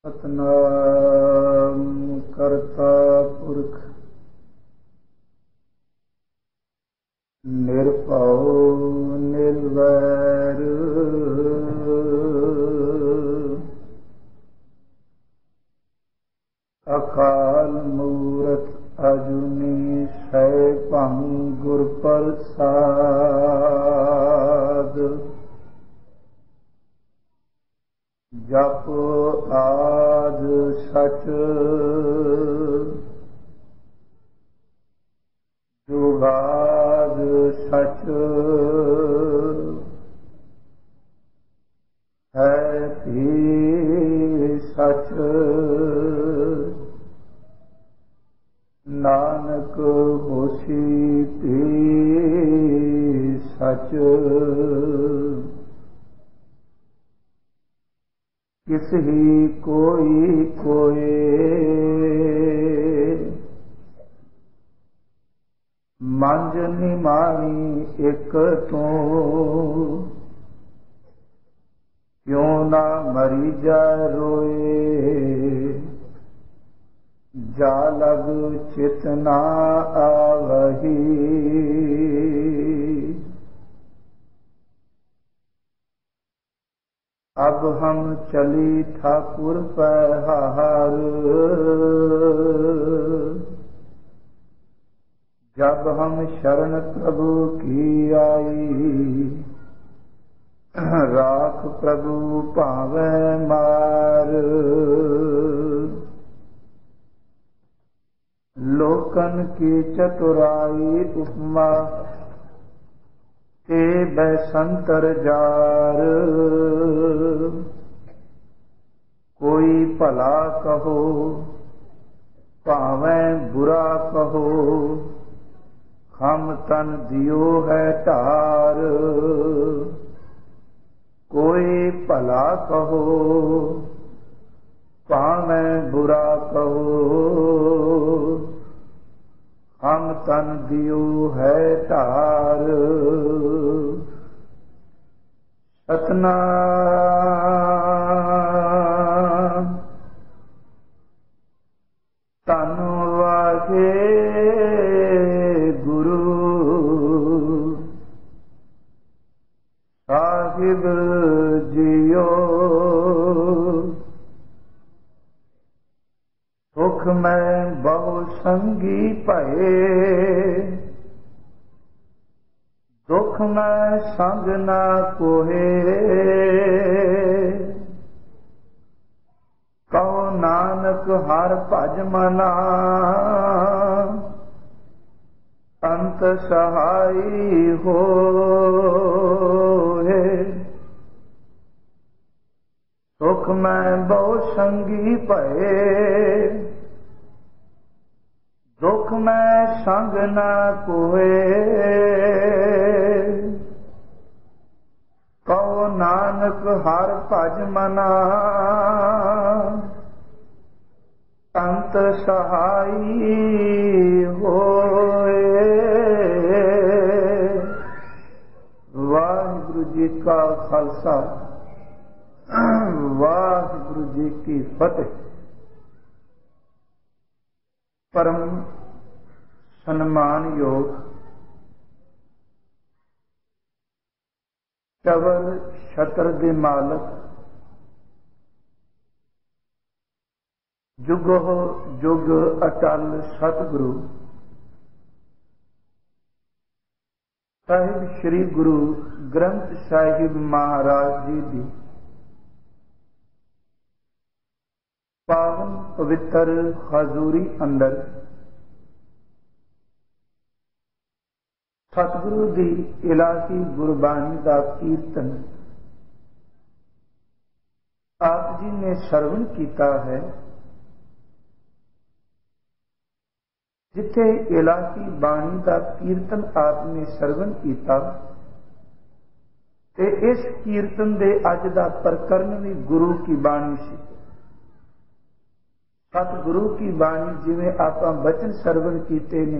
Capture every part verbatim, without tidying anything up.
ਸਤਿਨਾਮ ਕਰਤਾ ਪੁਰਖ ਨਿਰਭਉ ਨਿਰਵੈਰ ਅਕਾਲ ਮੂਰਤ ਅਜੂਨੀ ਸੈਭੰ ਗੁਰ ਪ੍ਰਸਾਦ। ਜਪ ਆਦ ਸਚ ਜੁਗਾਦ ਸਚ ਹੈ ਭੀ ਸਚ ਨਾਨਕ ਹੋਸੀ ਭੀ ਸਚ। ਕਿਸ ਹੀ ਕੋਈ ਕੋਏ ਮੰਝ ਨਿਮਾਣੀ ਇੱਕ ਤੂੰ ਕਿਉਂ ਨਾ ਮਰੀ ਜਾ ਰੋਏ। ਜਾ ਲਗ ਚਿਤ ਨਾ ਆਵਹੀ अब हम चली ठाकुर पहार। जब हम शरण प्रभु की आई राख प्रभु भावे मार। लोकन की चतुराई उपमा ते बैसंतर जार। कोई भला कहो भावें बुरा कहो हम तन दियो है ढार। कोई भला कहो भावें बुरा कहो हम तन दियो है ढार। सतनाम धन वाहे गुरु साहिब जियो। सुख में बहु संगी भये दुख में संग ना कोहे। कहो नानक हर भज मना अंत सहाई होए। सुख में बहु संगी भये दुख में संग ना कोए। कहो नानक हर भज मना अंत सहाई होए। वाहिगुरु जी का खालसा वाहिगुरु जी की फतेह। परम सन्मान योग चवल छत्र दे मालक जुगो जुग अटल सतगुरु साहिब श्री गुरु ग्रंथ साहिब महाराज जी दी पावन पवित्र हजूरी अंदर सतगुरु दी इलाही गुरबाणी का कीर्तन आप जी ने श्रवण किया है। जिथे इलाही बाणी का कीर्तन आपने श्रवण किया ते इस कीर्तन दे अज दा प्रकरण भी गुरु की बाणी सी। सतगुरु की बाणी जिवें आपां बचन श्रवण कीते ने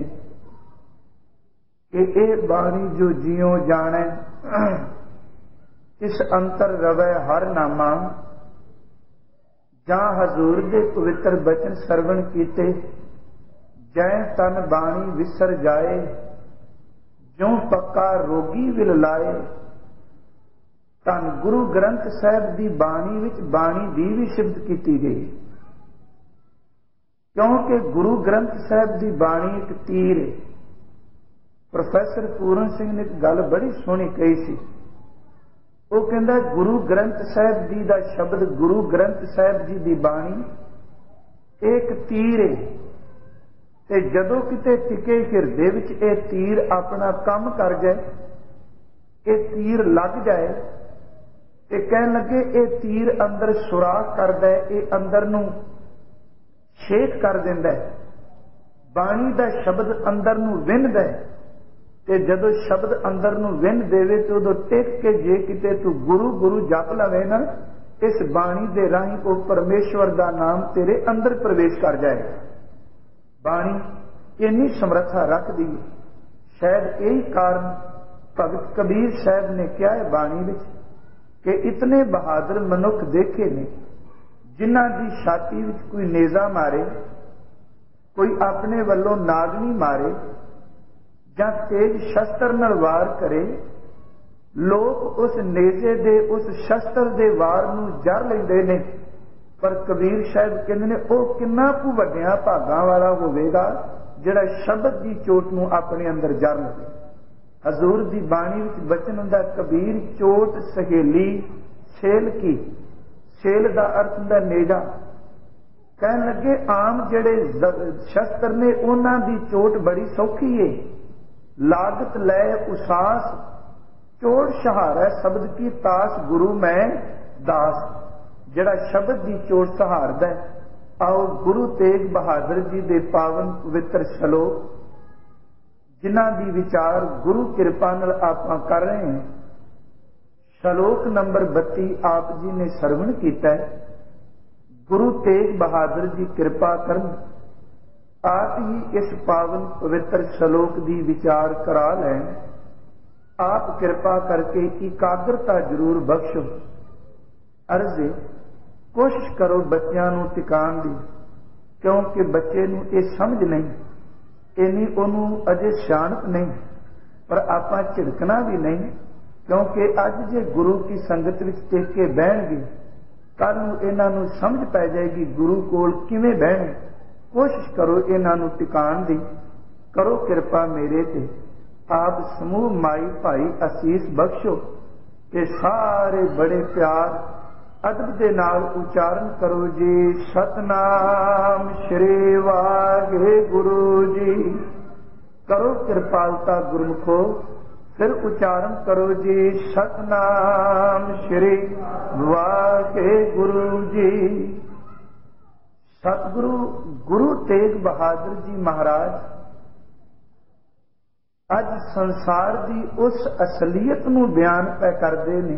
कि ये बाणी जो जियो जाने इस अंतर रवै हर नामा ਜਾਂ ਹਜ਼ੂਰ ਦੇ ਪਵਿੱਤਰ ਬਚਨ ਸਰਵਣ ਕੀਤੇ, ਜੈ ਤਨ ਬਾਣੀ ਵਿਸਰ ਜਾਏ, ਜਿਉ ਪੱਕਾ ਰੋਗੀ ਵਿਲ ਲਾਏ। ਧੰਨ ਗੁਰੂ ਗ੍ਰੰਥ ਸਾਹਿਬ ਦੀ ਬਾਣੀ ਵਿੱਚ ਬਾਣੀ ਦੀ ਵੀ ਸਿਫਤ ਕੀਤੀ ਗਈ, ਕਿਉਂਕਿ ਗੁਰੂ ਗ੍ਰੰਥ ਸਾਹਿਬ ਦੀ ਬਾਣੀ ਇੱਕ ਤੀਰ ਹੈ। ਪ੍ਰੋਫੈਸਰ ਪੂਰਨ ਸਿੰਘ ਨੇ ਇੱਕ ਗੱਲ ਬੜੀ ਸੋਹਣੀ ਕਹੀ ਸੀ। ਉਹ ਕਹਿੰਦਾ ਗੁਰੂ ਗ੍ਰੰਥ ਸਾਹਿਬ ਜੀ ਦਾ ਸ਼ਬਦ, ਗੁਰੂ ਗ੍ਰੰਥ ਸਾਹਿਬ ਜੀ ਦੀ ਬਾਣੀ ਇੱਕ ਤੀਰ ਹੈ, ਤੇ ਜਦੋਂ ਕਿਤੇ ਟਿਕੇ ਹਿਰਦੇ ਵਿੱਚ ਇਹ ਤੀਰ ਆਪਣਾ ਕੰਮ ਕਰ ਜਾਏ, ਇਹ ਤੀਰ ਲੱਗ ਜਾਏ ਤੇ ਕਹਿਣ ਲੱਗੇ ਇਹ ਤੀਰ ਅੰਦਰ ਸੁਰਾਖ ਕਰਦਾ ਹੈ, ਇਹ ਅੰਦਰ ਨੂੰ ਛੇਕ ਕਰ ਦਿੰਦਾ ਹੈ, ਬਾਣੀ ਦਾ ਸ਼ਬਦ ਅੰਦਰ ਨੂੰ ਵਿੰਨ੍ਹਦਾ ਹੈ। ਤੇ ਜਦੋਂ ਸ਼ਬਦ ਅੰਦਰ ਨੂੰ ਵਿੰਨ ਦੇਵੇ ਤੇ ਉਦੋਂ ਟਿਕ ਕੇ ਜੇ ਕਿਤੇ ਤੂੰ ਗੁਰੂ ਗੁਰੂ ਜਪ ਲਵੇ ਨਾ, ਇਸ ਬਾਣੀ ਦੇ ਰਾਹੀਂ ਉਹ ਪਰਮੇਸ਼ਵਰ ਦਾ ਨਾਮ ਤੇਰੇ ਅੰਦਰ ਪ੍ਰਵੇਸ਼ ਕਰ ਜਾਏਗਾ। ਬਾਣੀ ਇੰਨੀ ਸਮਰੱਥਾ ਰੱਖਦੀ ਹੈ। ਸ਼ਾਇਦ ਇਹੀ ਕਾਰਨ ਭਗਤ ਕਬੀਰ ਸਾਹਿਬ ਨੇ ਕਿਹਾ ਹੈ ਬਾਣੀ ਵਿੱਚ ਕਿ ਇਤਨੇ ਬਹਾਦਰ ਮਨੁੱਖ ਦੇਖੇ ਨੇ ਜਿਨ੍ਹਾਂ ਦੀ ਛਾਤੀ ਵਿੱਚ ਕੋਈ ਨੇਜ਼ਾ ਮਾਰੇ, ਕੋਈ ਆਪਣੇ ਵੱਲੋਂ ਨਾਗਨੀ ਮਾਰੇ ਜਾਂ ਤੇਜ ਸ਼ਸਤਰ ਨਾਲ ਵਾਰ ਕਰੇ, ਲੋਕ ਉਸ ਨੇਜ਼ੇ ਦੇ, ਉਸ ਸ਼ਸਤਰ ਦੇ ਵਾਰ ਨੂੰ ਜਰ ਲੈਂਦੇ ਨੇ। ਪਰ ਕਬੀਰ ਸਾਹਿਬ ਕਹਿੰਦੇ ਨੇ ਉਹ ਕਿੰਨਾ ਕੁ ਵੱਡਿਆਂ ਭਾਗਾਂ ਵਾਲਾ ਹੋਵੇਗਾ ਜਿਹੜਾ ਸ਼ਬਦ ਦੀ ਚੋਟ ਨੂੰ ਆਪਣੇ ਅੰਦਰ ਜਰ ਲਵੇ। ਹਜ਼ੂਰ ਦੀ ਬਾਣੀ ਵਿੱਚ ਬਚਨ ਹੁੰਦਾ, ਕਬੀਰ ਚੋਟ ਸਹੇਲੀ ਛੇਲ ਕੀ। ਛੇਲ ਦਾ ਅਰਥ ਹੁੰਦਾ ਨੇਜ਼ਾ। ਕਹਿਣ ਲੱਗੇ ਆਮ ਜਿਹੜੇ ਸ਼ਸਤਰ ਨੇ ਉਹਨਾਂ ਦੀ ਚੋਟ ਬੜੀ ਸੌਖੀ ਏ, ਲਾਗਤ ਲੈ ਉਸਾਸ, ਚੋਟ ਸ਼ਹਾਰਾ ਸ਼ਬਦ ਕੀ ਤਾਸ, ਗੁਰੂ ਮੈਂ ਦਾਸ। ਜਿਹੜਾ ਸ਼ਬਦ ਦੀ ਚੋਟ ਸਹਾਰਦਾ ਹੈ। ਆਓ ਗੁਰੂ ਤੇਗ ਬਹਾਦਰ ਜੀ ਦੇ ਪਾਵਨ ਪਵਿੱਤਰ ਸ਼ਲੋਕ, ਜਿਨ੍ਹਾਂ ਦੀ ਵਿਚਾਰ ਗੁਰੂ ਕਿਰਪਾ ਨਾਲ ਆਪਾਂ ਕਰ ਰਹੇ ਹਾਂ। ਸ਼ਲੋਕ ਨੰਬਰ ਬੱਤੀ ਆਪ ਜੀ ਨੇ ਸਰਵਣ ਕੀਤਾ ਹੈ। ਗੁਰੂ ਤੇਗ ਬਹਾਦਰ ਜੀ ਕਿਰਪਾ ਕਰਨ, ਆਪ ਹੀ ਇਸ ਪਾਵਨ ਪਵਿੱਤਰ ਸ਼ਲੋਕ ਦੀ ਵਿਚਾਰ ਕਰਾ ਲੈਣ। ਆਪ ਕਿਰਪਾ ਕਰਕੇ ਇਕਾਗਰਤਾ ਜ਼ਰੂਰ ਬਖਸ਼ੋ। ਅਰਜ਼ੇ ਕੋਸ਼ਿਸ਼ ਕਰੋ ਬੱਚਿਆਂ ਨੂੰ ਟਿਕਾਣ ਦੀ, ਕਿਉਂਕਿ ਬੱਚੇ ਨੂੰ ਇਹ ਸਮਝ ਨਹੀਂ, ਇੰਨੀ ਉਹਨੂੰ ਅਜੇ ਸਿਆਣਪ ਨਹੀਂ। ਪਰ ਆਪਾਂ ਝਿੜਕਣਾ ਵੀ ਨਹੀਂ, ਕਿਉਂਕਿ ਅੱਜ ਜੇ ਗੁਰੂ ਕੀ ਸੰਗਤ ਵਿੱਚ ਟਿਕ ਕੇ ਬਹਿਣਗੇ, ਕੱਲ ਨੂੰ ਇਹਨਾਂ ਨੂੰ ਸਮਝ ਪੈ ਜਾਏਗੀ ਗੁਰੂ ਕੋਲ ਕਿਵੇਂ ਬਹਿਣਾ। ਕੋਸ਼ਿਸ਼ ਕਰੋ ਇਹਨਾਂ ਨੂੰ ਟਿਕਾਣ ਦੀ। ਕਰੋ ਕਿਰਪਾ ਮੇਰੇ ਤੇ। ਆਪ ਸਮੂਹ ਮਾਈ ਭਾਈ ਅਸੀਸ ਬਖਸ਼ੋ ਕਿ ਸਾਰੇ ਬੜੇ ਪਿਆਰ ਅਦਬ ਦੇ ਨਾਲ ਉਚਾਰਨ ਕਰੋ ਜੀ, ਸਤਨਾਮ ਸ਼੍ਰੀ ਵਾਹਿਗੁਰੂ ਜੀ। ਕਰੋ ਕਿਰਪਾਲਤਾ ਗੁਰਮੁਖੋ, ਫਿਰ ਉਚਾਰਨ ਕਰੋ ਜੀ, ਸਤਨਾਮ ਸ਼੍ਰੀ ਵਾਹਿਗੁਰੂ ਜੀ। ਸਤਿਗੁਰੂ ਗੁਰੂ ਤੇਗ ਬਹਾਦਰ ਜੀ ਮਹਾਰਾਜ ਅੱਜ ਸੰਸਾਰ ਦੀ ਉਸ ਅਸਲੀਅਤ ਨੂੰ ਬਿਆਨ ਪੈ ਕਰਦੇ ਨੇ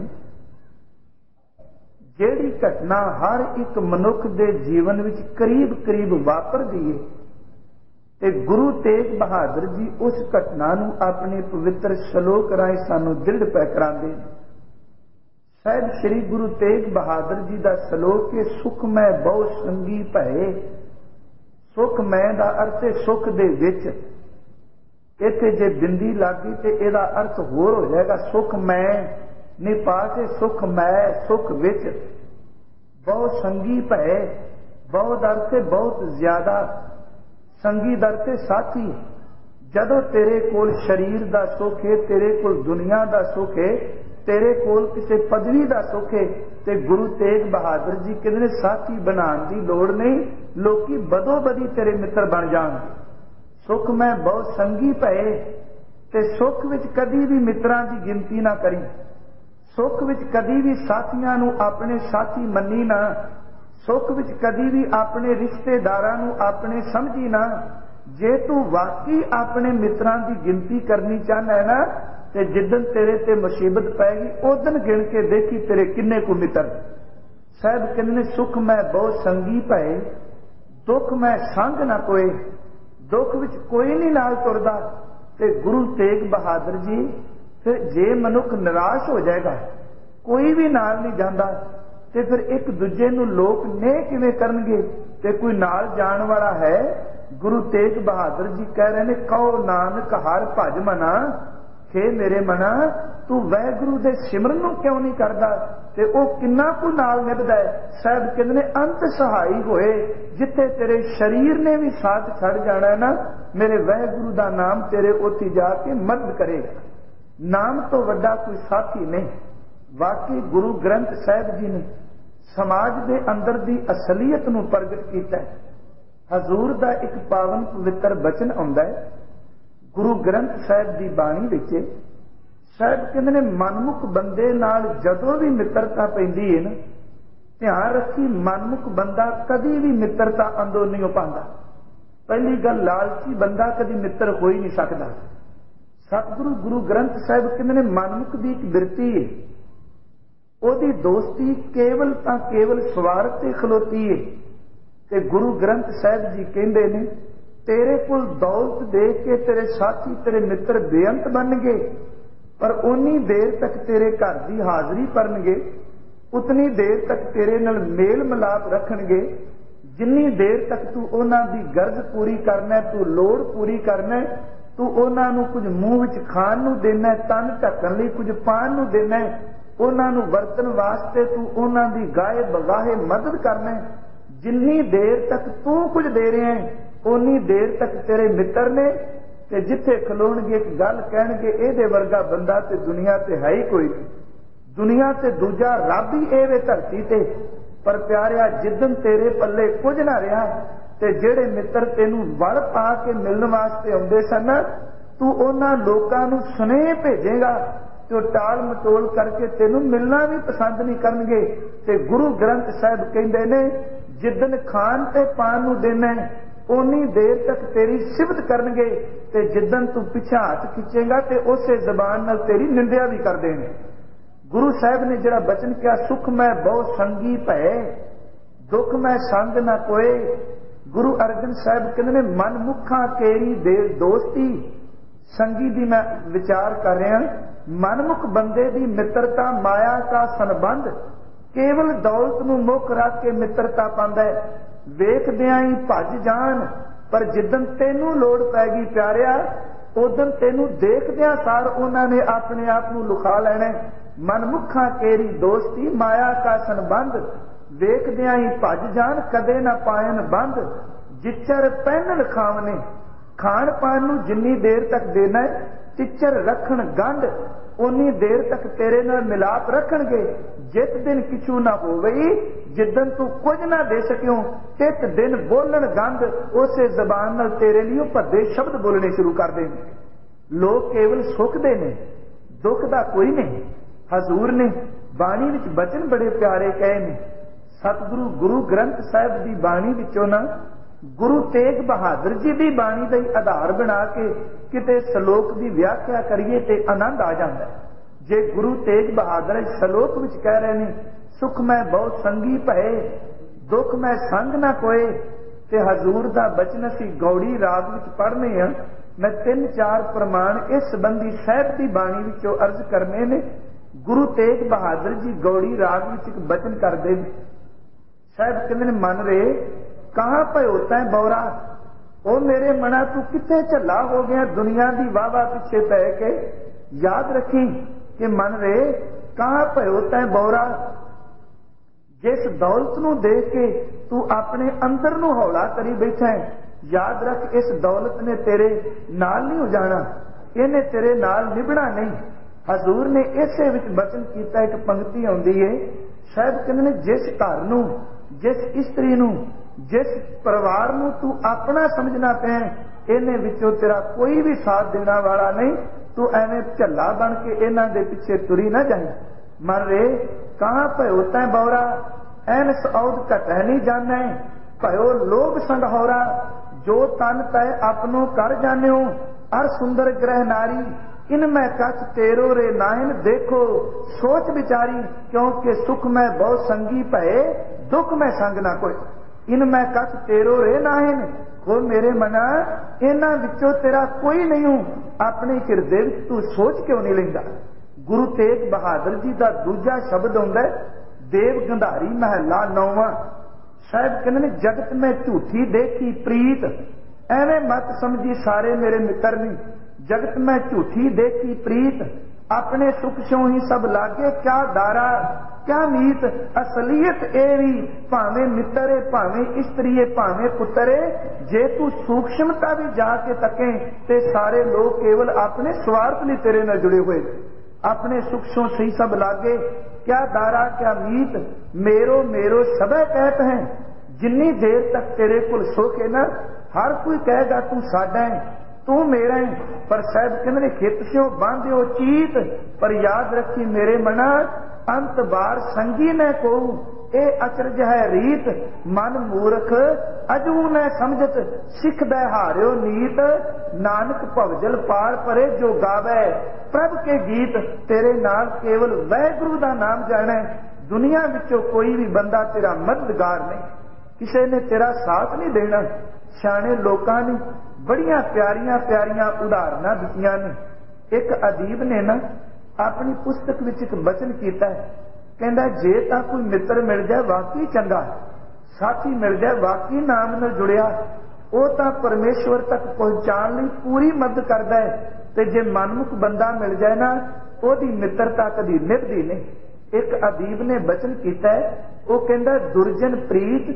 ਜਿਹੜੀ ਘਟਨਾ ਹਰ ਇੱਕ ਮਨੁੱਖ ਦੇ ਜੀਵਨ ਵਿੱਚ ਕਰੀਬ ਕਰੀਬ ਵਾਪਰਦੀ ਹੈ। ਤੇ ਗੁਰੂ ਤੇਗ ਬਹਾਦਰ ਜੀ ਉਸ ਘਟਨਾ ਨੂੰ ਆਪਣੇ ਪਵਿੱਤਰ ਸ਼ਲੋਕ ਰਾਹੀਂ ਸਾਨੂੰ ਦ੍ਰਿੜ ਪੈ ਕਰਾਉਂਦੇ ਨੇ। ਸਾਹਿਬ ਸ੍ਰੀ ਗੁਰੂ ਤੇਗ ਬਹਾਦਰ ਜੀ ਦਾ ਸ਼ਲੋਕ ਹੈ, ਸੁਖ ਮੈਂ ਬਹੁ ਸੰਗੀ ਭਏ। ਸੁਖ ਮੈਂ ਦਾ ਅਰਥ ਹੈ ਸੁਖ ਦੇ ਵਿੱਚ। ਇੱਥੇ ਜੇ ਬਿੰਦੀ ਲੱਗੀ ਤੇ ਇਹਦਾ ਅਰਥ ਹੋਰ ਹੋ ਜਾਏਗਾ, ਸੁਖ ਮੈਂ ਨੇ ਪਾ ਕੇ ਸੁਖ ਮੈਂ, ਸੁਖ ਵਿੱਚ। ਬਹੁ ਸੰਗੀ ਭਏ, ਬਹੁਤ ਅਰਥ ਹੈ ਬਹੁਤ ਜ਼ਿਆਦਾ, ਸੰਗੀ ਦਰ ਤੇ ਸਾਥੀ। ਜਦੋਂ ਤੇਰੇ ਕੋਲ ਸਰੀਰ ਦਾ ਸੁੱਖ ਹੈ, ਤੇਰੇ ਕੋਲ ਦੁਨੀਆ ਦਾ ਸੁੱਖ ਹੈ, ਤੇਰੇ ਕੋਲ ਕਿਸੇ ਪਦਵੀ ਦਾ ਸੁੱਖ ਹੈ, ਤੇ ਗੁਰੂ ਤੇਗ ਬਹਾਦਰ ਜੀ ਕਹਿੰਦੇ ਨੇ ਸਾਥੀ ਬਣਾਉਣ ਦੀ ਲੋੜ ਨਹੀਂ, ਲੋਕੀ ਬਦੋ ਬਦੀ ਤੇਰੇ ਮਿੱਤਰ ਬਣ ਜਾਣਗੇ। ਸੁੱਖ ਮੈਂ ਬਹੁਤ ਸੰਗੀ ਭਏ, ਤੇ ਸੁੱਖ ਵਿੱਚ ਕਦੀ ਵੀ ਮਿੱਤਰਾਂ ਦੀ ਗਿਣਤੀ ਨਾ ਕਰੀ। ਸੁੱਖ ਵਿੱਚ ਕਦੀ ਵੀ ਸਾਥੀਆਂ ਨੂੰ ਆਪਣੇ ਸਾਥੀ ਮੰਨੀ ਨਾ। ਸੁੱਖ ਵਿੱਚ ਕਦੀ ਵੀ ਆਪਣੇ ਰਿਸ਼ਤੇਦਾਰਾਂ ਨੂੰ ਆਪਣੇ ਸਮਝੀ ਨਾ। ਜੇ ਤੂੰ ਵਾਕਈ ਆਪਣੇ ਮਿੱਤਰਾਂ ਦੀ ਗਿਣਤੀ ਕਰਨੀ ਚਾਹੁੰਦਾ ਹੈ ਨਾ, ਤੇ ਜਿੱਦਣ ਤੇਰੇ ਤੇ ਮੁਸੀਬਤ ਪੈਗੀ ਉਦਣ ਗਿਣ ਕੇ ਦੇਖੀ ਤੇਰੇ ਕਿੰਨੇ ਕੁ ਮਿੱਤਰ। ਸਾਹਿਬ ਕਹਿੰਦੇ ਨੇ ਸੁੱਖ ਮੈਂ ਬਹੁਤ ਸੰਗੀ ਭਏ, ਦੁੱਖ ਮੈਂ ਸੰਗ ਨਾ ਕੋਏ। ਦੁੱਖ ਵਿੱਚ ਕੋਈ ਨਹੀਂ ਨਾਲ ਤੁਰਦਾ। ਤੇ ਗੁਰੂ ਤੇਗ ਬਹਾਦਰ ਜੀ, ਫਿਰ ਜੇ ਮਨੁੱਖ ਨਿਰਾਸ਼ ਹੋ ਜਾਏਗਾ, ਕੋਈ ਵੀ ਨਾਲ ਨਹੀਂ ਜਾਂਦਾ, ਤੇ ਫਿਰ ਇੱਕ ਦੂਜੇ ਨੂੰ ਲੋਕ ਨੇ ਕਿਵੇਂ ਕਰਨਗੇ? ਤੇ ਕੋਈ ਨਾਲ ਜਾਣ ਵਾਲਾ ਹੈ? ਗੁਰੂ ਤੇਗ ਬਹਾਦਰ ਜੀ ਕਹਿ ਰਹੇ ਨੇ, ਕਹੋ ਨਾਨਕ ਹਰ ਭਜ ਮਨਾ, ਖੇ ਮੇਰੇ ਮਨਾ ਤੂੰ ਵਾਹਿਗੁਰੂ ਦੇ ਸਿਮਰਨ ਨੂੰ ਕਿਉਂ ਨਹੀਂ ਕਰਦਾ? ਤੇ ਉਹ ਕਿੰਨਾ ਕੁ ਨਾਲ ਨਿਭਦਾ ਹੈ। ਸਾਹਿਬ ਕਹਿੰਦੇ ਨੇ, ਅੰਤ ਸਹਾਈ ਹੋਏ, ਜਿੱਥੇ ਤੇਰੇ ਸਰੀਰ ਨੇ ਵੀ ਸਾਥ ਛੱਡ ਜਾਣਾ ਨਾ, ਮੇਰੇ ਵਾਹਿਗੁਰੂ ਦਾ ਨਾਮ ਤੇਰੇ ਉੱਥੇ ਜਾ ਕੇ ਮਦਦ ਕਰੇਗਾ। ਨਾਮ ਤੋਂ ਵੱਡਾ ਕੋਈ ਸਾਥੀ ਨਹੀਂ। ਵਾਕਈ ਗੁਰੂ ਗ੍ਰੰਥ ਸਾਹਿਬ ਜੀ ਨੇ ਸਮਾਜ ਦੇ ਅੰਦਰ ਦੀ ਅਸਲੀਅਤ ਨੂੰ ਪ੍ਰਗਟ ਕੀਤਾ ਹੈ। ਹਜ਼ੂਰ ਦਾ ਇੱਕ ਪਾਵਨ ਪਵਿੱਤਰ ਬਚਨ ਆਉਂਦਾ ਹੈ ਗੁਰੂ ਗ੍ਰੰਥ ਸਾਹਿਬ ਦੀ ਬਾਣੀ ਵਿੱਚ। ਸਾਹਿਬ ਕਹਿੰਦੇ ਨੇ, ਮਨਮੁਖ ਬੰਦੇ ਨਾਲ ਜਦੋਂ ਵੀ ਮਿੱਤਰਤਾ ਪੈਂਦੀ ਹੈ ਨਾ, ਧਿਆਨ ਰੱਖੀ, ਮਨਮੁਖ ਬੰਦਾ ਕਦੀ ਵੀ ਮਿੱਤਰਤਾ ਅੰਦਰੋਂ ਨਹੀਂ ਪਾਉਂਦਾ। ਪਹਿਲੀ ਗੱਲ, ਲਾਲਚੀ ਬੰਦਾ ਕਦੀ ਮਿੱਤਰ ਹੋ ਹੀ ਨਹੀਂ ਸਕਦਾ। ਸਤਿਗੁਰੂ ਗੁਰੂ ਗ੍ਰੰਥ ਸਾਹਿਬ ਕਹਿੰਦੇ ਨੇ, ਮਨਮੁਖ ਦੀ ਇੱਕ ਬਿਰਤੀ ਹੈ, ਉਹਦੀ ਦੋਸਤੀ ਕੇਵਲ ਤਾਂ ਕੇਵਲ ਸਵਾਰਥ ਤੇ ਖਲੋਤੀ ਹੈ। ਤੇ ਗੁਰੂ ਗ੍ਰੰਥ ਸਾਹਿਬ ਜੀ ਕਹਿੰਦੇ ਨੇ, ਤੇਰੇ ਕੋਲ ਦੌਲਤ ਦੇਖ ਕੇ ਤੇਰੇ ਸਾਥੀ ਤੇਰੇ ਮਿੱਤਰ ਬੇਅੰਤ ਬਣਨਗੇ, ਪਰ ਉਨੀ ਦੇਰ ਤੱਕ ਤੇਰੇ ਘਰ ਦੀ ਹਾਜ਼ਰੀ ਭਰਨਗੇ, ਉਤਨੀ ਦੇਰ ਤੱਕ ਤੇਰੇ ਨਾਲ ਮੇਲ ਮਿਲਾਪ ਰੱਖਣਗੇ, ਜਿੰਨੀ ਦੇਰ ਤੱਕ ਤੂੰ ਉਹਨਾਂ ਦੀ ਗਰਜ਼ ਪੂਰੀ ਕਰਨਾ, ਤੂੰ ਲੋੜ ਪੂਰੀ ਕਰਨਾ, ਤੂੰ ਉਹਨਾਂ ਨੂੰ ਕੁਝ ਮੂੰਹ ਵਿੱਚ ਖਾਣ ਨੂੰ ਦੇਣਾ, ਤਨ ਢੱਕਣ ਲਈ ਕੁਝ ਪਾਣ ਨੂੰ ਦੇਣਾ, ਉਹਨਾਂ ਨੂੰ ਵਰਤਣ ਵਾਸਤੇ ਤੂੰ ਉਹਨਾਂ ਦੀ ਗਾਏ ਬਗਾਹੇ ਮਦਦ ਕਰਨਾ, ਜਿੰਨੀ ਦੇਰ ਤੱਕ ਤੂੰ ਕੁਝ ਦੇ ਰਿਹਾ ਹੈ ਉਨੀ ਦੇਰ ਤੱਕ ਤੇਰੇ ਮਿੱਤਰ ਨੇ। ਤੇ ਜਿੱਥੇ ਖਲੋਣਗੇ ਇੱਕ ਗੱਲ ਕਹਿਣਗੇ, ਇਹਦੇ ਵਰਗਾ ਬੰਦਾ ਤੇ ਦੁਨੀਆ ਤੇ ਹੈ ਹੀ ਕੋਈ ਨਹੀਂ, ਦੁਨੀਆ ਤੇ ਦੂਜਾ ਰੱਬ ਹੀ ਇਹ ਵੇ ਧਰਤੀ ਤੇ। ਪਰ ਪਿਆਰਿਆ, ਜਿੱਦਣ ਤੇਰੇ ਪੱਲੇ ਕੁਝ ਨਾ ਰਿਹਾ ਤੇ ਜਿਹੜੇ ਮਿੱਤਰ ਤੈਨੂੰ ਵੜ ਪਾ ਕੇ ਮਿਲਣ ਵਾਸਤੇ ਆਉਂਦੇ ਸਨ, ਤੂੰ ਉਹਨਾਂ ਲੋਕਾਂ ਨੂੰ ਸੁਨੇਹੇ ਭੇਜੇਗਾ ਤੇ ਉਹ ਟਾਲ ਮਟੋਲ ਕਰਕੇ ਤੈਨੂੰ ਮਿਲਣਾ ਵੀ ਪਸੰਦ ਨਹੀਂ ਕਰਨਗੇ। ਤੇ ਗੁਰੂ ਗ੍ਰੰਥ ਸਾਹਿਬ ਕਹਿੰਦੇ ਨੇ, ਜਿੱਦਣ ਖਾਣ ਤੇ ਪਾਣ ਨੂੰ ਦੇਣਾ ਉਨੀ ਦੇਰ ਤੱਕ ਤੇਰੀ ਸਿਫਤ ਕਰਨਗੇ, ਤੇ ਜਿੱਦਣ ਤੂੰ ਪਿੱਛਾ ਹੱਥ ਖਿੱਚੇਗਾ ਤੇ ਉਸੇ ਜ਼ਬਾਨ ਨਾਲ ਤੇਰੀ ਨਿੰਦਿਆ ਵੀ ਕਰਦੇ ਨੇ। ਗੁਰੂ ਸਾਹਿਬ ਨੇ ਜਿਹੜਾ ਬਚਨ ਕਿਹਾ, ਸੁਖ ਮੈਂ ਬਹੁ ਸੰਗੀ ਭੈ, ਦੁੱਖ ਮੈਂ ਸੰਗ ਨਾ ਕੋਏ। ਗੁਰੂ ਅਰਜਨ ਸਾਹਿਬ ਕਹਿੰਦੇ ਨੇ, ਮਨ ਮੁਖਾਂ ਕੇਰੀ ਦੇ ਦੋਸਤੀ। ਸੰਗੀ ਦੀ ਮੈਂ ਵਿਚਾਰ ਕਰ ਰਿਹਾ, ਮਨਮੁਖ ਬੰਦੇ ਦੀ ਮਿੱਤਰਤਾ ਮਾਇਆ ਦਾ ਸੰਬੰਧ, ਕੇਵਲ ਦੌਲਤ ਨੂੰ ਮੁੱਖ ਰੱਖ ਕੇ ਮਿੱਤਰਤਾ ਪਾਉਂਦਾ ਹੈ। ਵੇਖਦਿਆਂ ਹੀ ਭੱਜ ਜਾਣ, ਪਰ ਜਿੱਦਣ ਤੈਨੂੰ ਲੋੜ ਪੈ ਗਈ ਪਿਆਰਿਆ, ਉਦੋਂ ਤੈਨੂੰ ਦੇਖਦਿਆਂ ਸਾਰ ਉਹਨਾਂ ਨੇ ਆਪਣੇ ਆਪ ਨੂੰ ਲੁਕਾ ਲੈਣਾ। ਮਨਮੁਖਾਂ ਕੇਰੀ ਦੋਸਤੀ ਮਾਇਆ ਦਾ ਸੰਬੰਧ, ਵੇਖਦਿਆਂ ਹੀ ਭੱਜ ਜਾਣ, ਕਦੇ ਨਾ ਪਾਇਨ ਬੰਦ। ਜਿਚਰ ਪਹਿਨ ਲਖਾਵਨੇ, ਖਾਣ ਪਾਣ ਨੂੰ ਜਿੰਨੀ ਦੇਰ ਤੱਕ ਦੇਣਾ ਹੈ, ਟਿੱਚਰ ਰੱਖਣ ਗੰਢ, ਉਨੀ ਦੇਰ ਤੱਕ ਤੇਰੇ ਨਾਲ ਮਿਲਾਪ ਰੱਖਣਗੇ। ਜਿਤ ਦਿਨ ਕਿਛੂ ਨਾ ਹੋਵੇ, ਜਿੱਦਨ ਤੂੰ ਕੁਝ ਨਾ ਦੇ ਸਕਿਓ, ਤਿਤ ਦਿਨ ਬੋਲਣ ਗੰਢ, ਉਸੇ ਜ਼ਬਾਨ ਨਾਲ ਤੇਰੇ ਲਈ ਉਹ ਭੱਦੇ ਸ਼ਬਦ ਬੋਲਣੇ ਸ਼ੁਰੂ ਕਰ ਦੇਣਗੇ। ਲੋਕ ਕੇਵਲ ਸੁੱਖ ਦੇ ਨੇ, ਦੁੱਖ ਦਾ ਕੋਈ ਨਹੀਂ। ਹਜ਼ੂਰ ਨੇ ਬਾਣੀ ਵਿੱਚ ਬਚਨ ਬੜੇ ਪਿਆਰੇ ਕਹੇ ਨੇ। ਸਤਿਗੁਰੂ ਗੁਰੂ ਗ੍ਰੰਥ ਸਾਹਿਬ ਦੀ ਬਾਣੀ ਵਿੱਚੋਂ ਨਾ ਗੁਰੂ ਤੇਗ ਬਹਾਦਰ ਜੀ ਦੀ ਬਾਣੀ ਦਾ ਹੀ ਆਧਾਰ ਬਣਾ ਕੇ ਕਿਤੇ ਸ਼ਲੋਕ ਦੀ ਵਿਆਖਿਆ ਕਰੀਏ ਤੇ ਆਨੰਦ ਆ ਜਾਂਦਾ। ਜੇ ਗੁਰੂ ਤੇਗ ਬਹਾਦਰ ਸ਼ਲੋਕ ਵਿੱਚ ਕਹਿ ਰਹੇ ਨੇ, ਸੁਖ ਮੈਂ ਬਹੁਤ ਸੰਗੀ ਭਏ, ਦੁੱਖ ਮੈਂ ਸੰਗ ਨਾ ਕੋਏ, ਤੇ ਹਜ਼ੂਰ ਦਾ ਬਚਨ ਅਸੀਂ ਗੌੜੀ ਰਾਗ ਵਿੱਚ ਪੜ੍ਹਨੇ ਆ। ਮੈਂ ਤਿੰਨ ਚਾਰ ਪ੍ਰਮਾਣ ਇਸ ਸੰਬੰਧੀ ਸਾਹਿਬ ਦੀ ਬਾਣੀ ਵਿੱਚੋਂ ਅਰਜ਼ ਕਰਨੇ ਨੇ। ਗੁਰੂ ਤੇਗ ਬਹਾਦਰ ਜੀ ਗੌੜੀ ਰਾਗ ਵਿੱਚ ਇੱਕ ਬਚਨ ਕਰਦੇ ਨੇ। ਸਾਹਿਬ ਕਹਿੰਦੇ ਨੇ, ਮਨ ਰੇ ਕਹਾਂ ਭਇਓ ਤੈਂ ਬੌਰਾ, ਉਹ ਮੇਰੇ ਮਨਾ ਤੂੰ ਕਿੱਥੇ ਝੱਲਾ ਹੋ ਗਿਆ ਦੁਨੀਆ ਦੀ ਵਾਵਾ ਪਿੱਛੇ ਪੈ ਕੇ। ਯਾਦ ਰੱਖੀ ਕਿ ਮਨ ਰੇ ਕਹਾਂ ਭਇਓ ਤੈਂ ਬੌਰਾ, ਜਿਸ ਦੌਲਤ ਨੂੰ ਦੇਖ ਕੇ ਤੂੰ ਆਪਣੇ ਅੰਦਰ ਨੂੰ ਹੌਲਾ ਕਰੀ ਬੈਠਾ ਹੈ, ਯਾਦ ਰੱਖ ਇਸ ਦੌਲਤ ਨੇ ਤੇਰੇ ਨਾਲ ਨਹੀਂ ਹੋ ਜਾਣਾ, ਇਹਨੇ ਤੇਰੇ ਨਾਲ ਨਿਭਣਾ ਨਹੀਂ। ਹਜ਼ੂਰ ਨੇ ਇਸੇ ਵਿੱਚ ਬਚਨ ਕੀਤਾ। ਇੱਕ ਪੰਕਤੀ ਆਉਂਦੀ ਹੈ, ਸਾਹਿਬ ਕਹਿੰਦੇ ਨੇ, ਜਿਸ ਘਰ ਨੂੰ, ਜਿਸ ਇਸਤਰੀ ਨੂੰ, ਜਿਸ ਪਰਿਵਾਰ ਨੂੰ ਤੂੰ ਆਪਣਾ ਸਮਝਣਾ ਪਿਆ, ਇਹਨੇ ਵਿੱਚੋਂ ਤੇਰਾ ਕੋਈ ਵੀ ਸਾਥ ਦੇਣਾ ਵਾਲਾ ਨਹੀਂ। ਤੂੰ ਐਵੇਂ ਝੱਲਾ ਬਣ ਕੇ ਇਹਨਾਂ ਦੇ ਪਿੱਛੇ ਤੁਰੀ ਨਾ ਜਾਏ। ਮਨ ਰੇ ਕਹਾਂ ਭਇਓ ਤੈਂ ਬੌਰਾ, ਐਨ ਸੌਦ ਘਟੈ ਨਹੀਂ ਜਾਣੈ, ਭਇਓ ਲੋਭ ਸੰਘੌਰਾ, ਜੋ ਤਨ ਤੈ ਆਪਣੋ ਕਰ ਜਾਣਿਓ, ਅਰ ਸੁੰਦਰ ਗ੍ਰਹਿ ਨਾਰੀ, इन में कछ तेरो रे नायन देखो सोच विचारी, क्योंकि सुख में बहुत संगी भये, दुख में संग ना कोई। इन में कछ तेरो रे नायन, हो मेरे मना इन्हां विचों तेरा कोई नहीं हूं, अपने हिरदे विच तू सोच क्यों नहीं लैंदा। गुरु तेग बहादुर जी का दूजा शब्द हुंदा है, देव गंधारी महला नौवां। साहब कहते ने जगत में झूठी देखी प्रीत, एवें मत समझी सारे मेरे मित्र ने। जगत में झूठी देखी प्रीत, अपने सुख स्यों ही सब लागे क्या दारा क्या मीत। असलियत ए भी भावे मित्र है, भावे इस्त्री है, भावे पुत्र है, जे तू सूक्ष्मता भी जाके तके ते सारे लोग केवल अपने स्वार्थ लिए तेरे नाल जुड़े हुए। अपने सुख स्यों सही सब लागे क्या दारा क्या मीत। मेरो मेरो सबे कहत हैं, जिन्नी देर तक तेरे कुल सुख है ना, हर कोई कहेगा तू साडा है, तू मेरा है। पर साहब कहते खित स्यों बांध्यो चीत, पर याद रखी मेरे मना अंत बार संगी न को। ए अचरज है रीत, मन मूर्ख अजू न समझत, सिख दै हारियो नीत। नानक भवजल पार परे जो गावे प्रभ के गीत। तेरे नाल केवल वाहिगुरू दा नाम जाने, दुनिया विचों कोई भी बंदा तेरा मददगार नहीं, किसी ने तेरा साथ नहीं देना। सियाणे लोकां ने बड़ियां प्यारियां प्यारियां उदाहरणा दित्तियां ने। एक अदीब ने ना अपनी पुस्तक विच एक बचन कीता है, कहंदा जे तां कोई मित्र मिल जाए वाकई चंगा, साथी मिल जाए वाकई नाम नाल जुड़िया, वो तां परमेश्वर तक पहुंचाण लई पूरी मदद करदा है। ते जे मनमुख बंदा मिल जाए ना, ओदी मित्रता कदी निभदी नहीं। एक अदीब ने बचन कीता है, वो कहंदा दुर्जन प्रीत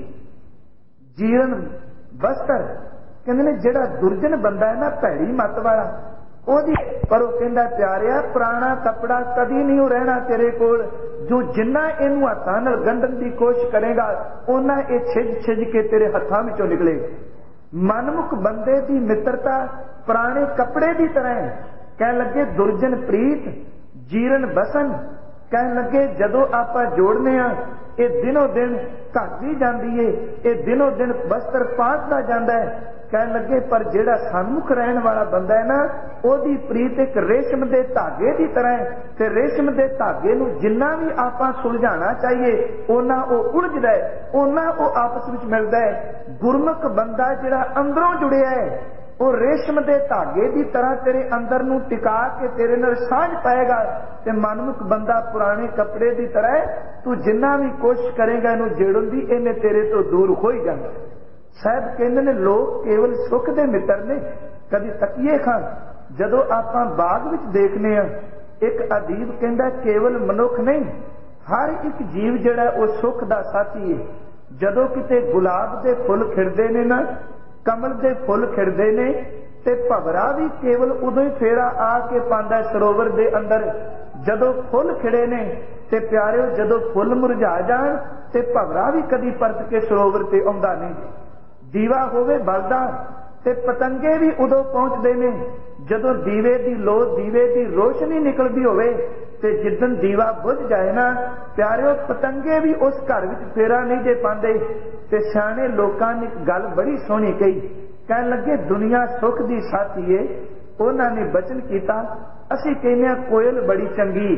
जीवन बस्तर। कहंदे ने जिहड़ा दुर्जन बंदा है ना, भैड़ी मत वाला, ओदी पर वो कहंदा प्यारिया पुराना कपड़ा कदी नहीं रहना तेरे कोल, जो जिन्ना इनू हत्थां नाल गंढण दी कोशिश करेगा उन्ना ये छिज छिज के तेरे हत्थां विचों निकलेगा। मनमुख बंदे दी मित्रता पुराने कपड़े की तरह है। कह लगे दुर्जन प्रीत जीरन बसन, कह लगे जदों आपां जोड़ने आ ये दिनों दिन घटदी जांदी है, ये दिनों दिन बस्तर पाटदा जांदा है। कह लगे पर जेड़ा सन्मुख रहन वाला बंदा है ना, ओदी प्रीत एक रेशम दे धागे की तरह है। ते रेशम दे धागे नूं जिन्ना भी आपां सुलझाना चाहिए ओना वो उलझदा है, ओना वो आपस विच मिलदा है। गुरमुख बंदा जेड़ा अंदरों जुड़िया है, वो रेशम दे धागे की तरह तेरे अंदर नूं टिका के तेरे नाल सांझ पाएगा। ते मनमुख बंदा पुराने कपड़े की तरह है, तू जिन्ना भी कोशिश करेगा इनू जेड़न दी, इन्हें तेरे तो दूर हो ही जाना। साहब कहते ने लोग केवल सुख दे मित्र ने। कभी तकीए खां जदों आपां बाग विच देखने आ, एक अदीब कहंदा केवल मनुख नहीं, हर एक जीव जिहड़ा वो सुख दा साथी है। जदों किते गुलाब दे फुल खिड़दे ने ना, कमल दे फुल खिड़दे ने, ते भवरा भी केवल उदों ही फेरा आके पांदा सरोवर दे अंदर। जदों फुल खिड़े ने ते प्यारिओ जदों फुल मुरझा जाण ते भवरा भी कदी परत के सरोवर ते आउंदा नहीं। दीवा होवे बलदा ते पतंगे भी उदों पहुंचदे ने जदों दीवे दी लो दीवे दी रोशनी निकलदी होवे। ते जिदन दीवा बुझ जाए ना प्यारिओ पतंगे भी उस घर विच फेरा नहीं दे पांदे। ते सियाणे लोकां ने एक गल बड़ी सोहनी कही, कहण लगे दुनिया सुख दी साथी है। उन्हां ने बचन कीता असीं कहने कोयल बड़ी चंगी,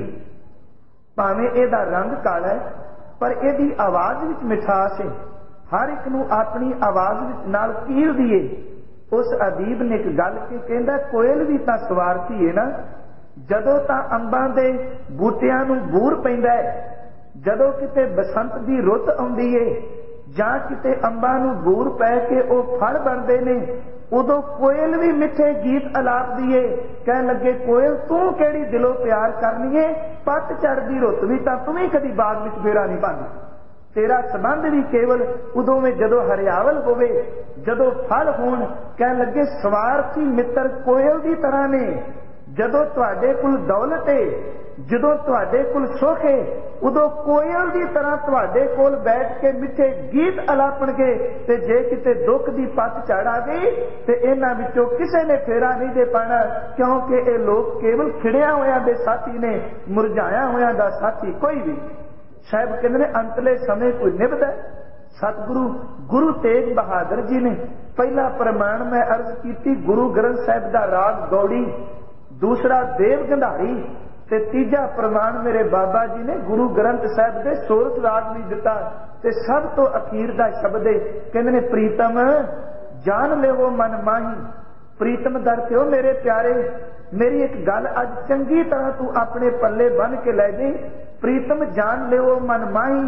भावें इहदा रंग काला है पर इहदी आवाज विच मिठास है, हर एक नूं अपनी आवाज विच नाल कीरदी है। उस अदीब ने एक गल की, कहंदा कोयल भी तां स्वार्थी है ना। जदों तां अंबां दे बूटियां नूं बूर पैंदा है, जदों किते बसंत दी रुत आउंदी है जां किते अंबां नूं बूर पै के ਉਹ फल बनदे ने, उदों कोयल भी मिठे गीत अलाप दिए। कह लगे कोयल तू केड़ी दिलों प्यार करनी है, पतझड़ दी रुत भी तां तुम कदी बाग विच फेरा नहीं पांदी। तेरा संबंध भी केवल उदों में जदों हरियावल होवे, जदों फल होण। कह लगे स्वार्थी मित्र कोयल दी तरह ने। जदों तुहाडे कोल दौलत है, जदों तुहाडे कोल सुख है, उदों कोयल दी तरह तुहाडे कोल बैठ के मिठे गीत अलापणगे। ते जे किते दुख दी पतझड़ आ गई ते इन्हां विचों किसे ने फेरा नहीं दे पाना, क्योंकि ये लोग केवल खिड़िया होया दे साथी ने, मुरझाया होया दा साथी कोई भी। साहब कहते ने अंतले समय कोई निभदा। सतगुरु गुरु तेग बहादुर जी ने पहला प्रमाण मैं अर्ज की, गुरु ग्रंथ साहिब दा राग गौड़ी, दूसरा देव गंधारी, ते तीजा प्रमाण मेरे बाबा जी ने गुरु ग्रंथ साहिब दे सोरठ राग भी दिता। ते सब तो अखीर दा शब्द है, कहंदे ने प्रीतम जान लेवो मन माही। प्रीतम दर ते मेरे प्यारे, मेरी एक गल अज चंगी तरह तू अपने पल्ले बन के लै जी। प्रीतम जान लियो मन माही।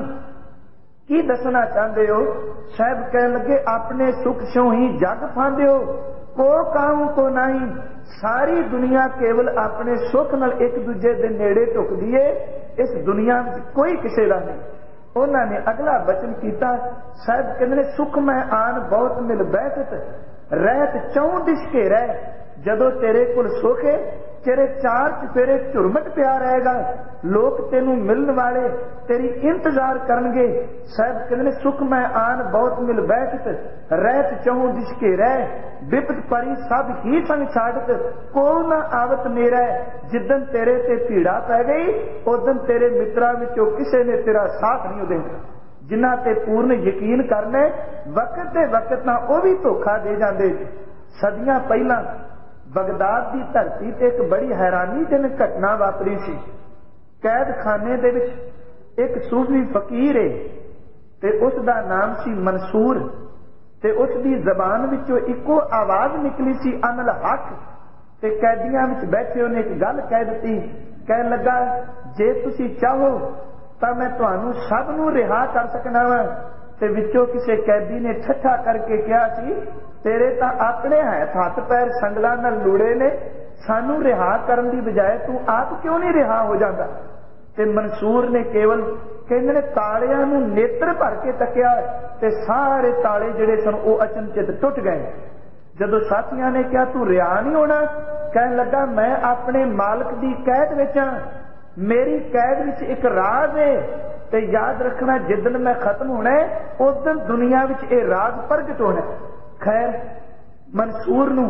की दसना चाहते हो? साहब कह लगे अपने सुख स्यों ही जग फांदे हो, को काहू को नहीं। सारी दुनिया केवल अपने सुख नाल एक दूजे दे नेड़े झुकदी है, इस दुनिया में कोई किसी का नहीं। उन्होंने अगला वचन किया, साहब कहते सुख मैं आन बहुत मिल बैठत, रहत चौं दिश के रह। जदों तेरे कोल सुख है, तेरे चार चफेरे झुरमट पिया रहेगा, लोग तेनू मिलने वाले तेरी इंतजार करनगे। साहब कहते सुख मैं आन बहुत मिल बैठत, रहत चौं दिश के रह। विपत परी सब ही संग छाड़त, को ना आवत मेरा। जिदन तेरे ते पीड़ा पै गई, उदन तेरे मित्रा विचों किसी ने तेरा साथ नहीं देना। जिन्हां ते पूर्ण यकीन करना, वक्त दे वक्त ना वो भी धोखा दे जाते। सदियां पहला बगदाद की धरती ते एक बड़ी हैरानीजनक घटना वापरी सी। कैद खाने दे विच एक सूफी फकीर है ते उसका नाम सी मंसूर, ते उसकी जबान विचों इको आवाज निकली सी अनल हक। ते कैदियां विच बैठे उन्हें एक गल कह दी, कह लगा जे तुसी चाहो तो मैं तुहानू सब नू रिहा कर सकना वा। ते विचों किसी कैदी ने ठट्ठा करके कहा सी, तेरे तो अपने है हथ पैर संगलां नाल लुड़े ने, सानू रिहा करन दी बजाय तू आप क्यों नहीं रिहा हो जाता। ते मंसूर ने केवल कहंदे तालियां नू नेत्र भर के तकिया ते सारे ताले जिहड़े सन वो अचनचेत टुट गए। जदों साथियां ने कहा तू रिहा नहीं होना, कहन लगा मैं अपने मालिक दी कैद विच हां, मेरी कैद विच एक राज है, ते याद रखना जिदन मैं खत्म होना है उस दिन दुनिया विच ये राज प्रगट होना है। खैर मंसूर नू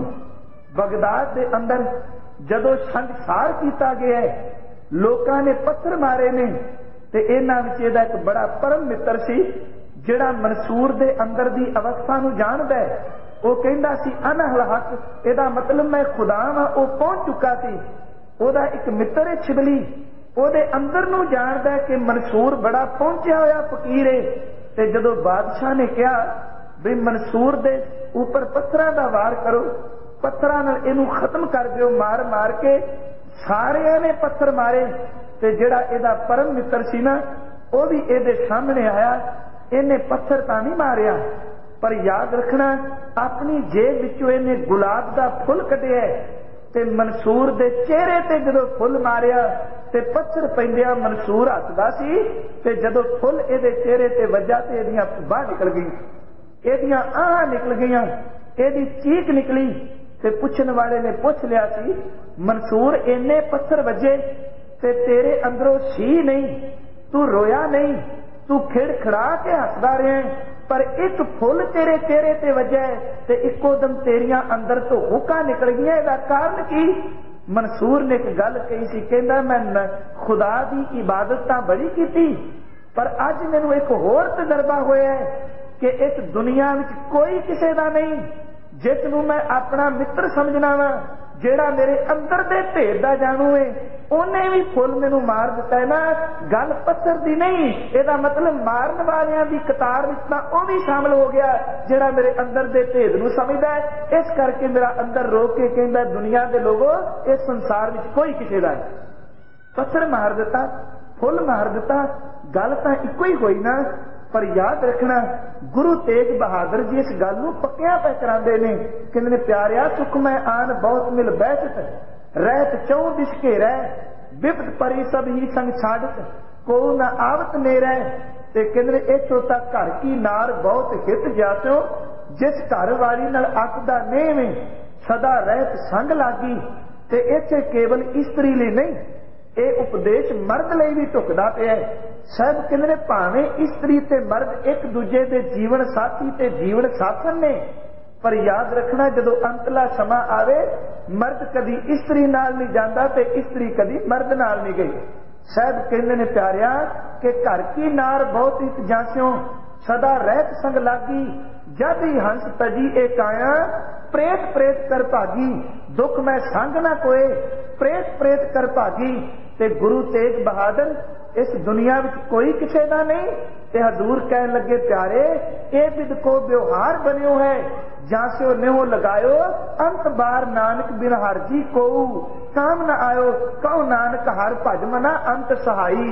बगदाद के अंदर जदों संसार किया गया है, लोगों ने पत्थर मारे ने, ते इन्हां विच इहदा एक बड़ा परम मित्र सी जिहड़ा मंसूर दे अंदर दी अवस्था नू जानदा है। वो कहंदा सी अनहल हक, इहदा मतलब मैं खुदा वां, वो पहुंच चुका सी। ओहदा एक मित्र है छिबली, ओहदे अंदर नू जानदा है कि मंसूर बड़ा पहुंचा होया फकीर है। ते जदों बादशाह ने कहा भी मंसूर दे ऊपर पत्थरां दा वार करो, पत्थरां नाल इहनू खत्म कर दिओ मार मार के, सारियां ने पत्थर मारे। ते जिहड़ा इहदा परम मित्र सी ना, वो भी इहदे सामने आया। इहने पत्थर तां नहीं मारिया, पर याद रखना अपनी जेब विचों इहने गुलाब दा फुल कढिया ते मंसूर दे चेहरे ते जदों फुल मारिया ते पत्थर पैंदिया मंसूर हसदा सी, ते जदों फुल इहदे चेहरे ते वज्जा ते इहदियां बाहर निकल गई, एदियां आह निकल गईयां, एदी चीख निकली। ते पुछण वाले ने पुछ लिया सी, मंसूर इन्ने पत्थर वजे ते तेरे अंदरों सी नहीं, तू रोया नहीं, तू खिड़खड़ा के हसदा रहा, पर एक फुल तेरे चेहरे ते वजा ते इको दम तेरियां अंदर तो हुक्का निकल गया, इसदा कारण की? मंसूर ने एक गल कही सी, कहंदा मैं खुदा दी इबादत तां बड़ी कीती, पर अज मैनू एक होर तजर्बा होया है कि इस दुनिया में कोई किसी का नहीं जिसनू मैं अपना मित्र समझना वा, जेड़ा मेरे अंदर दे भेद दा जानू है, उन्हें भी फुल मैनू मार दिता है ना। गल पत्थर दी नहीं, इसदा मतलब मारन वालियां दी कतार विच तां ओह भी शामिल हो गया जेड़ा मेरे अंदर दे भेद नू समझदा है। इस करके मेरा अंदर रो के कहंदा दुनिया दे लोगो इस संसार विच कोई किसी दा नहीं। पत्थर मार दिता, फुल मार दिता, गल तां इको ही होई ना। पर याद रखना गुरु तेग बहादुर जी इस गल नू पक्कियां पै करांदे ने, कहंदे ने प्यारिया सुख मैं आन बहुत मिल बैठत, रहत चौं दिश के रह। विपत परी सब ही संग छाड़त, को न आवत मेरा। ते कहंदे इथों तक घर की नार बहुत हित जात्यो, जिस घर वाली नाल अक दा नेम है सदा रहत संग लागी। ते इत्थे केवल इस्त्री ਲਈ नहीं, ये उपदेश मर्द ਲਈ भी ढुकदा पिया। सब कहते ने भावें इस्त्री ते मर्द एक दूजे के जीवन साथी ते जीवन साथन ने, पर याद रखना जदों अंतला समा आवे मर्द कदी इस्त्री नाल नहीं जाता ते इस्त्री कदी मर्द नाल नहीं गई। साहब कहते ने प्यारिया कि घर की नार बहुत हित जास्यों, सदा रहत संग लागी। जद ही हंस तजी एक आया, प्रेत प्रेत कर भागी। दुख मैं संग ना कोए, प्रेत प्रेत कर भागी। ते गुरु तेग बहादुर इस दुनिया में कोई किसी का नहीं। ते हजूर कह लगे प्यारे ये विद को व्यवहार बनियो है, जास्यो नेहो लगायो अंत बार नानक बिन हर जी को। काम न आयो कहो नानक हर भज मना अंत सहाई।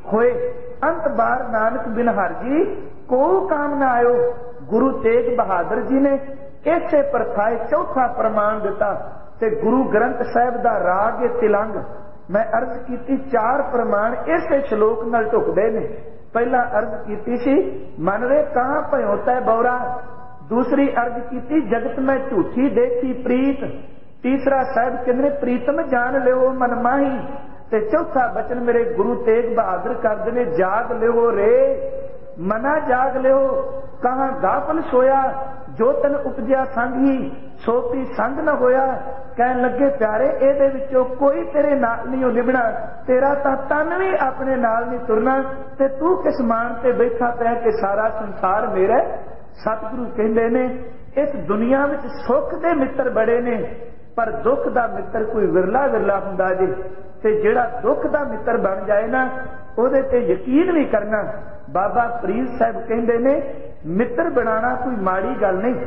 होए। अंत बार नानक बिन हर जी को काम न आयो। गुरु तेग बहादुर जी ने इसे परथाए चौथा प्रमाण दिता ते गुरु ग्रंथ साहिब दा राग तिलंग। मैं अर्ज की चार प्रमाण इसे श्लोक नाल ढुकदे ने। पहला अर्ज की सी मन रे कहां भयो तै बौरा। दूसरी अर्ज की जगत में झूठी देखी प्रीत। तीसरा साहब कहते प्रीतम जान लियो मन माही। ते चौथा बचन मेरे गुरु तेग बहादुर करते ने जाग लियो रे मना जाग लियो। कहां गाफल सोया जो तन उपजिया संग ही सोपी संग न होया। कहन लगे प्यारे एदे विचों कोई तेरे नाल नहीं निभना। तेरा तां तन भी अपने नाल नहीं तुरना ते तू किस मान ते बैठा पै कि सारा संसार मेरा। सतगुरु कहते ने इस दुनिया में सुख दे मित्र बड़े ने पर दुख दा मित्र कोई विरला विरला हुंदा जी। ते जिहड़ा दुख दा मित्र बन जाए ना उहदे ते यकीन नहीं करना। बाबा फरीद साहब कहते ने मित्र बनाना कोई माड़ी गल नहीं।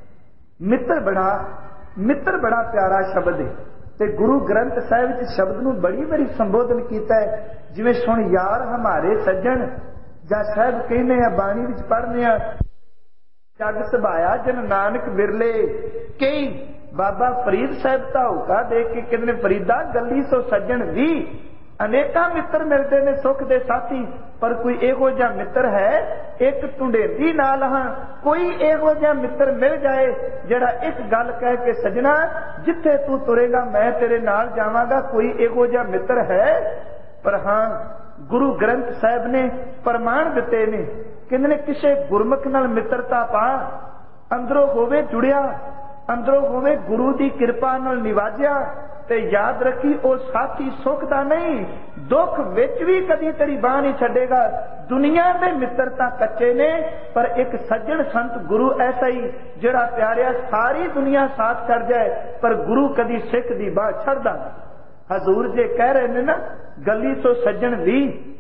मित्र बना मित्र बड़ा प्यारा शब्द है। ते गुरु ग्रंथ साहिब च शब्द नूं बड़ी बड़ी संबोधन कीता है। जिवें सुन यार हमारे सज्जन जां साहिब कहने आ बाणी विच पढ़ने आ जग सभाया जन नानक बिरले। कई बाबा फरीद साहब का हुक्का देख के कहते फरीदा गली सो सज्जन भी अनेका मित्र मिलते ने सुख दे साथी पर कोई एहो जिहा मित्र है एक टुंडेंदी नाल। हाँ कोई एहो जिहा मित्र मिल जाए जिहड़ा एक गल कह के सजना जिथे तू तुरेगा मैं तेरे नाल जावांगा। कोई एहो जिहा मित्र है। पर हाँ गुरु ग्रंथ साहिब ने प्रमाण दिते ने कहते ने किसे गुरमुख नाल मित्रता पा अंदरों होवे जुड़िया अंदरों होवे गुरु की कृपा नाल निवाजिया। ते याद रखी ओ साथी सुख दा नहीं दुख विच भी कदी तेरी बाह नहीं छड़ेगा। दुनिया दे मित्र तां कच्चे ने पर एक सज्जन संत गुरु ऐसा ही जिहड़ा प्यारिया सारी दुनिया साथ कर जाए पर गुरु कदी सिख दी बाह छड़दा नहीं। हजूर जे कह रहे ने ना गली सो सज्जन भी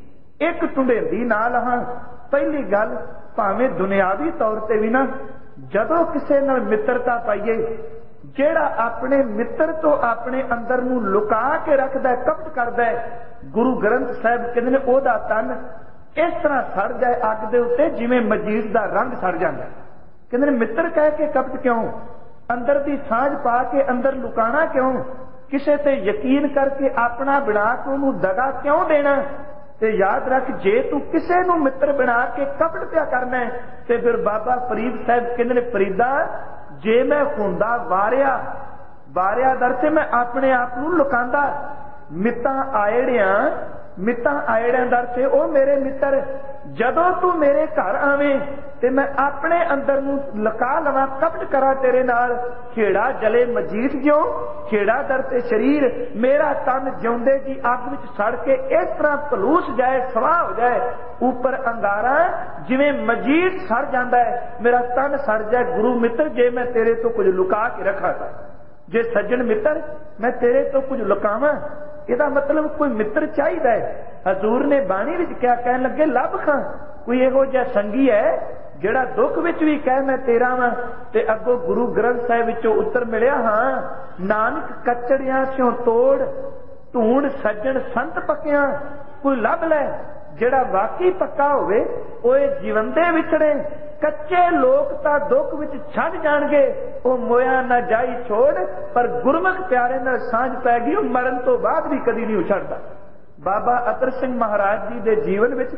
एक टुंडेंदी नाल। हाँ पहली गल भावें दुनियावी तौर ते भी ना जदों किसे नाल मित्रता पाइए जेड़ा अपने मित्र तो अपने अंदर नूं लुका के रखदा है कपट करदा है। गुरु ग्रंथ साहिब कहंदे ने ओहदा तन इस तरह सड़ जाए अग दे उत्ते जिवें मजीद दा रंग सड़ जांदा। कहंदे ने मित्र कह के कपट क्यों अंदर दी साझ पा के अंदर लुकाना क्यों किसे ते यकीन करके अपना बना के उहनूं दगा क्यों देना। ते याद रख जे तू किसे नूं मित्र बना के कपट पिया करना है ते फिर बाबा फरीद साहब कहंदे ने फरीदा जे मैं हुंदा वारिया वारिया दर से मैं अपने आप नूं लुकांदा। मितां आएड़ियां मितां आएड़ियां दर से ओ मेरे मित्र जदों तू मेरे घर आवें ते मैं अपने अंदर नूं लुका लवां कपट करा तेरे नाल। खेड़ा जले मजीठ ज्यों खेड़ा दर ते शरीर मेरा तन जिउंदे की अग विच सड़ के इस तरह पलूस जाए सवाह हो जाए ऊपर अंगारा जिवें मजीठ सड़ जांदा है मेरा तन सड़ जाए। गुरु मित्र जे मैं तेरे तो कुछ लुका के रखा था जे सज्जन मित्र मैं तेरे तो कुछ लुकावां इहदा मतलब कोई मित्र चाहिदा है। हजूर ने बाणी विच क्या कहन लगे लभ खां कोई इहो जिहा संगी है जिहड़ा दुख विच भी कह मैं तेरा वां। ते अगों गुरु ग्रंथ साहिब विचों उत्तर मिलिया हाँ नानक कचड़ियां स्यों तोड़ ढूंढ सज्जन संत पक्कियां। कोई लभ लै जिहड़ा वाकई पक्का होवे ओए जीवंदे विछड़े। कच्चे लोग तां दुख विच छड़ जाणगे ओ मोया ना जाई छोड़ पर गुरमुख प्यारे नाल सांझ पै गई ओ मरण तो बाद भी कदी नहीं उछड़दा। बाबा अतर सिंह महाराज जी दे जीवन विच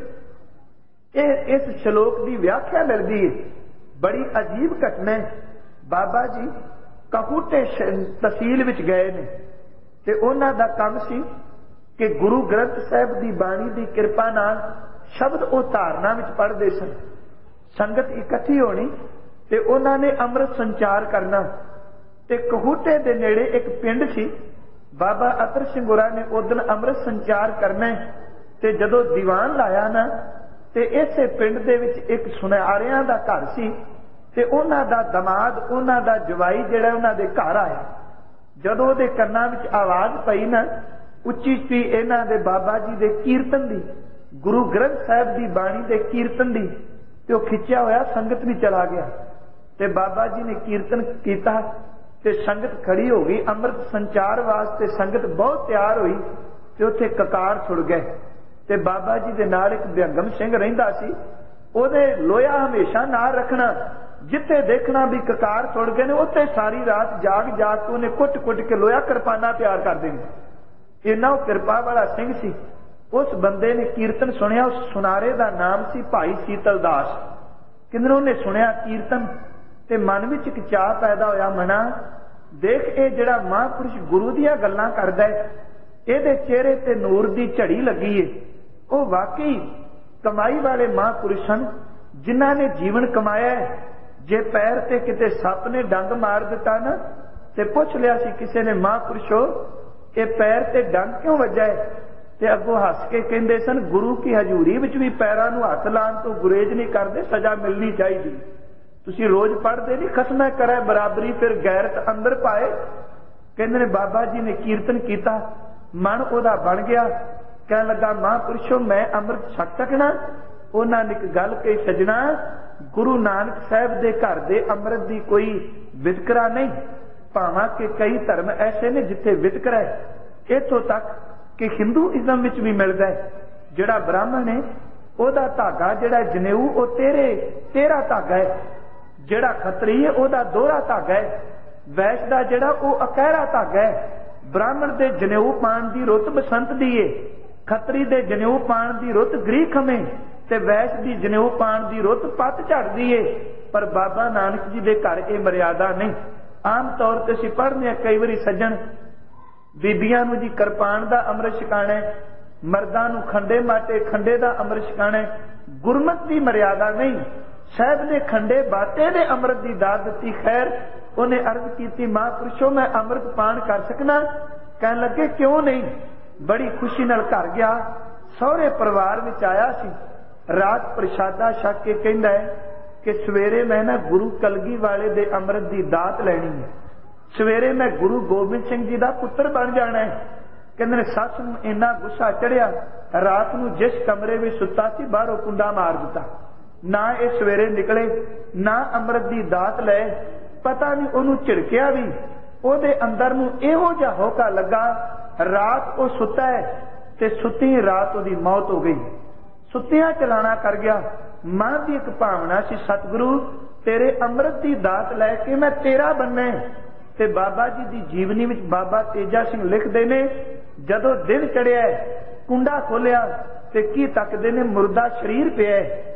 ਇਹ इस श्लोक की व्याख्या मिलती है। बड़ी अजीब घटना है। बाबा जी कहूटे तहसील विच गए ने ते उन्हां दा काम सी कि गुरु ग्रंथ साहिब की बाणी की कृपा नाल शब्द वो धारना विच पढ़दे सन। संगत इकट्ठी होनी ते उन्हां ने अमृत संचार करना ते कहूटे दे नेड़े एक पिंड सी। बाबा अतर सिंह होरां ने उदन अमृत संचार करना ते जदों दीवान लाया ना ते इसे पिंड दे विच एक सुनारियां दा घर सी ते उन्हां दा दमाद उन्हां दा जवाई जिहड़ा उन्हां दे घर आया। जदों उहदे कंनां विच आवाज पई ना उच्ची उच्ची इन्हां दे बाबा जी दे कीर्तन दी गुरु ग्रंथ साहिब दी बाणी दे कीर्तन दी ते ओह खिंचिया होया संगत भी चला गया ते बाबा जी ने कीर्तन कीता ते संगत खड़ी हो गई। अमृत संचार वास्ते संगत बहुत तैयार हुई ते उत्थे ककार छुड़ गए। ते बाबा जी दे नाल एक बेगम सिंह रहिंदा सी, ओदे लोया हमेशा नाल रखना, जिथे देखना भी ककार सुड़ गए ने उत्थे सारी रात जाग जाग के उन्हें कुट कुट के लोया किरपाना तैयार कर देनी। इन्ना किरपा वाला सिंह सी। उस बंदे ने कीर्तन सुनिया, उस सुनारे का नाम सी भाई शीतल दास। किंधरों उन्हें सुनिया कीर्तन ते मन में एक चाह पैदा होया, मना देख ये जिहड़ा महापुरुष गुरु दियां गल्लां करदा है, इहदे चेहरे ते नूर दी झड़ी लगी है। वो वाकई कमाई वाले महापुरुष हैं जिन्हां ने जीवन कमाया है। जे पैर ते किते सप ने डंग मार दिता ना ते पुछ लिया सी किसी ने, महापुरुषो ये पैर ते डंग क्यों वजा है? ते अगों हस के कहंदे सन, गुरु की हजूरी विच भी पैरां नूं हथ लाण तो गुरेज नहीं करते, सजा मिलनी चाहिए। तुसीं रोज पढ़दे नहीं, खसमै करे बराबरी फिर गैरत अंदर पाए। कहंदे ने बाबा जी ने कीर्तन कीता, मन उहदा बन गया। कहन लगा, महापुरुषो मैं अमृत छक सकना? उन्हां ने एक गल कही, सजना गुरु नानक साहब दे घर दे अमृत दी कोई वितकरा नहीं, भावां के कई धर्म ऐसे ने जिथे वितकरा है। इथों तक कि हिंदूइज्म विच भी मिलदा है, जिहड़ा ब्राह्मण है ओहदा धागा जिहड़ा जनेऊ ओ तेरे तेरा धागा है, जिहड़ा खतरी है ओहदा दोहरा धागा है, वैश दा जिहड़ा ओ अकहरा धागा है। ब्राह्मण दे जनेऊ पाण दी रुत बसंत दी है, खतरी दे जनेऊ पाण दी रुत गरीखमे ते वैश दी जनेऊ पाण दी रुत पत झड़दी है। पर बाबा नानक जी दे घर ये मर्यादा नहीं। आम तौर ते असीं पढ़दे कई वारी सज्जण बीबियां नूं जी किरपान दा अमृत छकाना है, मर्दां नूं खंडे माटे खंडे दा अमृत छकाना है। गुरमत दी मर्यादा नहीं। साहब ने खंडे बाटे दे अमृत दी दात दित्ती। खैर उन्हें अर्ज की, महापुरुषो मैं अमृत पान कर सकना? कहन लगे क्यों नहीं। बड़ी खुशी नाल घर गया, सहुरे परिवार विच आया सी। रात प्रशादा छक के कहंदा है कि सवेरे मैं ना गुरु कलगी वाले दे अमृत दी दात लैनी है, सवेरे मैं गुरु गोबिंद सिंह जी दा पुत्र बन जाना है। कहंदे ने सस नूं इन्ना गुस्सा चढ़िया, रात नूं जिस कमरे में सुता सी बाहरों कुंडा मार दिता। ना ये सवेरे निकले ना अमृत दी दात ले। पता नहीं ओनू झिड़किया भी, ओदे अंदर नूं इहो जिहा होका लगा। रात वो सुता है ते सुती रात ओदी मौत हो गई। सुतियां चलाना कर गया। मन की एक भावना सी, सतगुरु तेरे अमृत की दात लैके मैं तेरा बनना है। ते बाबा जी की जीवनी में बाबा तेजा सिंह लिखते ने, जदों दिन चढ़िया कुंडा खोलिया ते की तकदे ने मुर्दा शरीर पिया,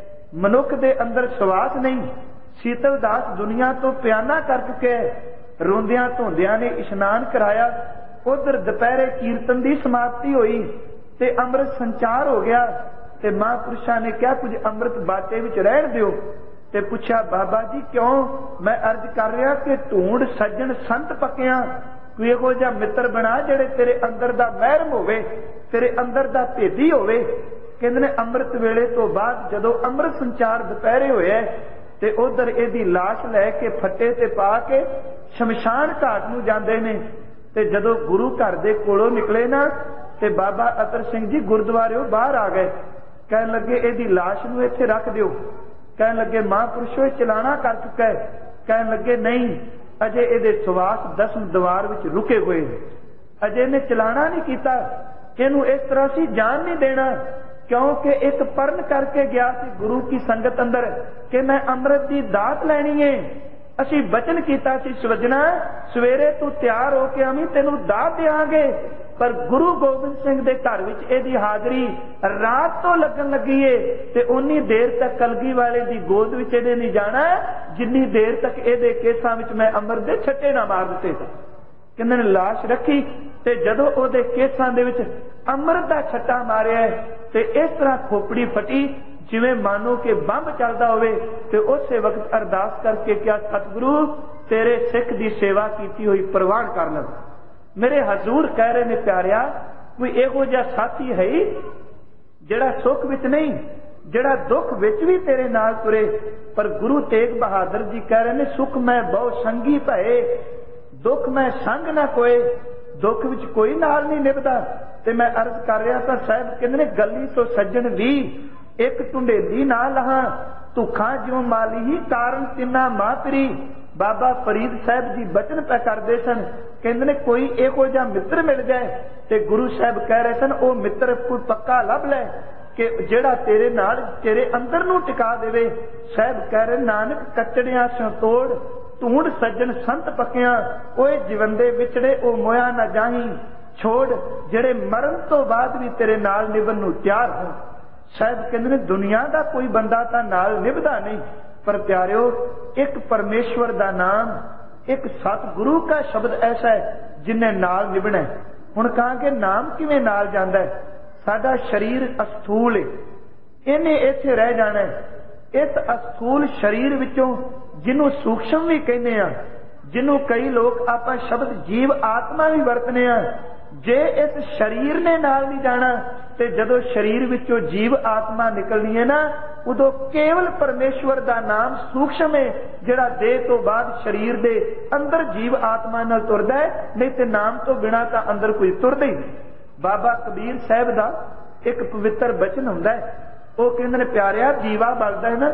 मनुख दे अंदर सवास नहीं। शीतल दास दुनिया तो प्याना कर चुके, रोंदियां धोंदियां ने इशनान कराया। उधर दोपहरे कीर्तन की समाप्ति हुई ते अमृत संचार हो गया। ते महापुरुषां ने क्या कुछ अमृत बाटे विच रहण दिओ। ते पूछा, बाबा जी क्यों? मैं अर्ज कर रहा कि ढूंढ सज्जन संत पक्कियां, कोई इहो जिहा मित्र बना जिहड़े तेरे अंदर दा महरम होवे, तेरे अंदर दा भेदी होवे। कहंदे ने अमृत वेले तो बाद जदों अमृत संचार दोपहरे होया ते उधर इहदी लाश लैके फट्टे ते पा के शमशान घाट नूं जांदे ने। ते जदों गुरु घर दे कोलों निकले ना ते बाबा अतर सिंह जी गुरुद्वारे बाहर आ गए। कहन लगे इहदी लाश नूं इत्थे रख दिओ। कहन लगे महापुरुषो चलाना कर चुका है। कहन लगे नहीं, अजे इहदे सवास दसम द्वार विच रुके हुए, अजे इहने चलाना नहीं कीता। इहनूं इस तरह सी जान नहीं देना, क्योंकि एक परण करके गया सी गुरु की संगत अंदर कि मैं अमृत की दात लैनी है। असी बचन किया सी, सवजना सवेरे तू तैयार होके आवी, तेनू दात देंगे। पर गुरु गोबिंद सिंह दे घर विच इहदी हाजरी रात तो लगन लगी है ते उन्नी देर तक कलगी वाले दी गोद विच इहने नहीं जाना जिन्नी देर तक इहदे केसां विच मैं अमृत दे छट्टे ना मार दिते। कहंदे ने लाश रखी ते जदों ओहदे केसां दे विच अमृत दा छट्टा मारिया ते इस तरह खोपड़ी फटी जिवें मानो कि बंब चलदा होवे। ते उस वक्त अरदास करके क्या, सतगुरु तेरे सिख दी सेवा कीती हुई प्रवान कर लव। मेरे हजूर कह रहे ने, प्यारिया कोई इहो जिहा साथी है जिहड़ा सुख विच नहीं, जिहड़ा दुख विच भी तेरे नाल तुरे। पर गुरु तेग बहादुर जी कह रहे ने, सुख मैं बहु संगी भए, दुख मैं संग ना कोए। दुख विच कोई नाल नहीं निभदा। ते मैं अर्ज कर रहा था, साहब कहंदे ने, गली तो सज्जन भी एक ढुंढेली ना लहा, धुखा ज्यों माली ही कारण तिना मातरी। बाबा फरीद साहब जी बचन पै करते सन, कहते ने कोई इहो जिहा मित्र मिल जाए, ते गुरु साहब कह रहे सन वो मित्र कोई पक्का लभ लै कि जेड़ा तेरे नाल तेरे अंदर नूं टिका देवे। साहब कह रहे नानक कचड़ियां स्यों तोड़ ढूंढ सज्जन संत पक्कियां, ओए जिवंदे विछड़े ओ मोया ना जाही, छोड़ जेड़े मरण तो बाद भी तेरे नाल निभन नूं तैयार हो। साहब कहते ने दुनिया का कोई बंदा तां नाल निभदा नहीं, पर प्यारिओ एक परमेश्वर का नाम, एक सतगुरु का शब्द ऐसा है जिन्हें नाल निभना है। हुण कहांगे नाम किवें नाल जांदा है? साडा शरीर अस्थूल है, इन्हें इत्थे रह जाना है। इस अस्थूल शरीर विचों जिन्हों सूक्ष्म भी कहने आ, जिन्हों कई लोग आपां शब्द जीव आत्मा भी वरतने आ, जे इस शरीर ने नाल नहीं जाना ते जदों शरीर विचों जीव आत्मा निकलनी है ना, उदों केवल परमेश्वर का नाम सूक्ष्म है जिहड़ा देह तो बाद शरीर दे अंदर जीव आत्मा नाल तुरदा है, नहीं ते नाम तो बिना तां अंदर कोई तुरदा ही नहीं। बाबा कबीर साहब का एक पवित्र बचन हुंदा है, वो कहंदे ने प्यारिया दीवा बलदा है ना,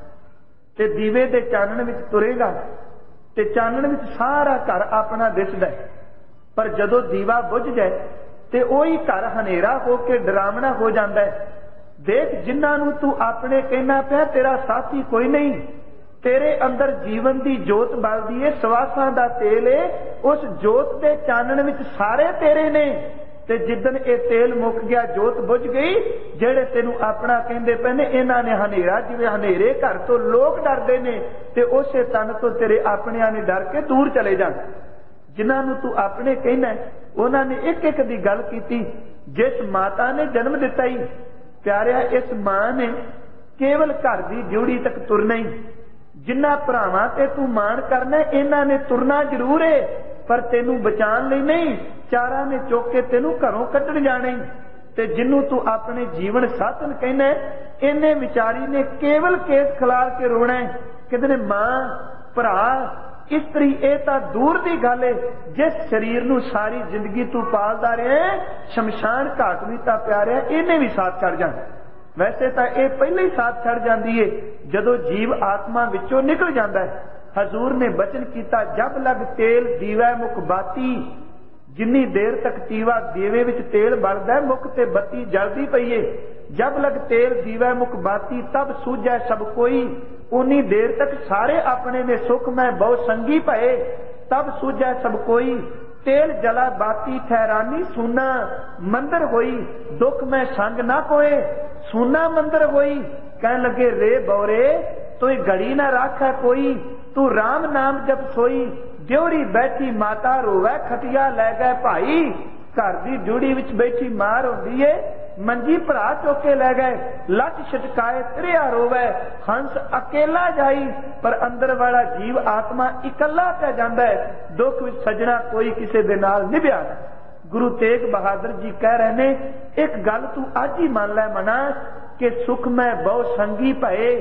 ते दीवे दे चानण विच तुरेगा ते चानण विच सारा घर अपना दिसदा है, पर जदों दीवा बुझ जाए ते ओही घर हनेरा हो के डरावना हो जाता है। देख जिन्हां नूं तू अपने कहना पिया तेरा साथी कोई नहीं, तेरे अंदर जीवन की जोत बलदी है, सवासां दा तेल है, उस जोत दे चानण विच सारे तेरे ने, ते जिदन ये तेल मुक गया जोत बुझ गई, जेड़े तेनू अपना कहंदे पे ने इन्हां ने हनेरा जिवें हनेरे घर तो लोग डरदे ने, ते उसे तन तो तेरे अपनियां ने डर के दूर चले जाण। जिन्हां नूं तू अपने कहना उन्हां ने एक एक दी गल कीती। जिस माता ने जन्म दिता ही प्यारिया, इस मां ने केवल घर की ड्यूटी तक तुरना ही, जिन्हां भरावां ते तू मान करना इन्हां ने तुरना जरूर है, पर तेनू बचाने लई नहीं, चारा ने चुक के तेनू घरों कड्ढण जाणे। ते जिन्नू तू अपने जीवन साधन कहना इन्हें विचारी ने केवल केस खिलार के रोना है। कहते ने मां भरा इस्त्री ये तो दूर की गल है, जिस शरीर नू सारी जिंदगी तू पालदा रहा शमशान घाट भी तां प्यारिया इन्हें भी साथ छड़ जाना। वैसे तो यह पहले ही साथ छड़ जाती है जदों जीव आत्मा विचों निकल जाता है। हजूर ने बचन किया जब लग तेल दीवा मुख बाती, जिन्नी देर तक दीवा दीवे विच तेल बलदा है मुख ते बत्ती जलदी पई है। जब लग तेल दीवा मुख बाती तब सूझै सब कोई, उन्नी देर तक सारे अपने ने सुख में बहु संगी भये, तब सूझै सब कोई। तेल जला बाती ठहरानी सुना मंदिर होई, दुख में संग ना कोए सुना मंदिर होई। कह लगे रे बौरे तोई घड़ी ना राखै कोई, तू राम नाम जप सोई। ड्योड़ी बैठी माता रोवै खटिया लै गए भाई, घर की ड्यूड़ी विच बैठी मार होंदी है मंजी भरा चौके लै गए। लट छटकाए त्रिया रोवै हंस अकेला जाई, पर अंदर वाला जीव आत्मा इकला पै जांदा है। दुख विच सजना कोई किसी दे नाल निभ्या। गुरु तेग बहादुर जी कह रहे ने एक गल तू अज ही मान लै मना कि सुख में बहु संगी भये,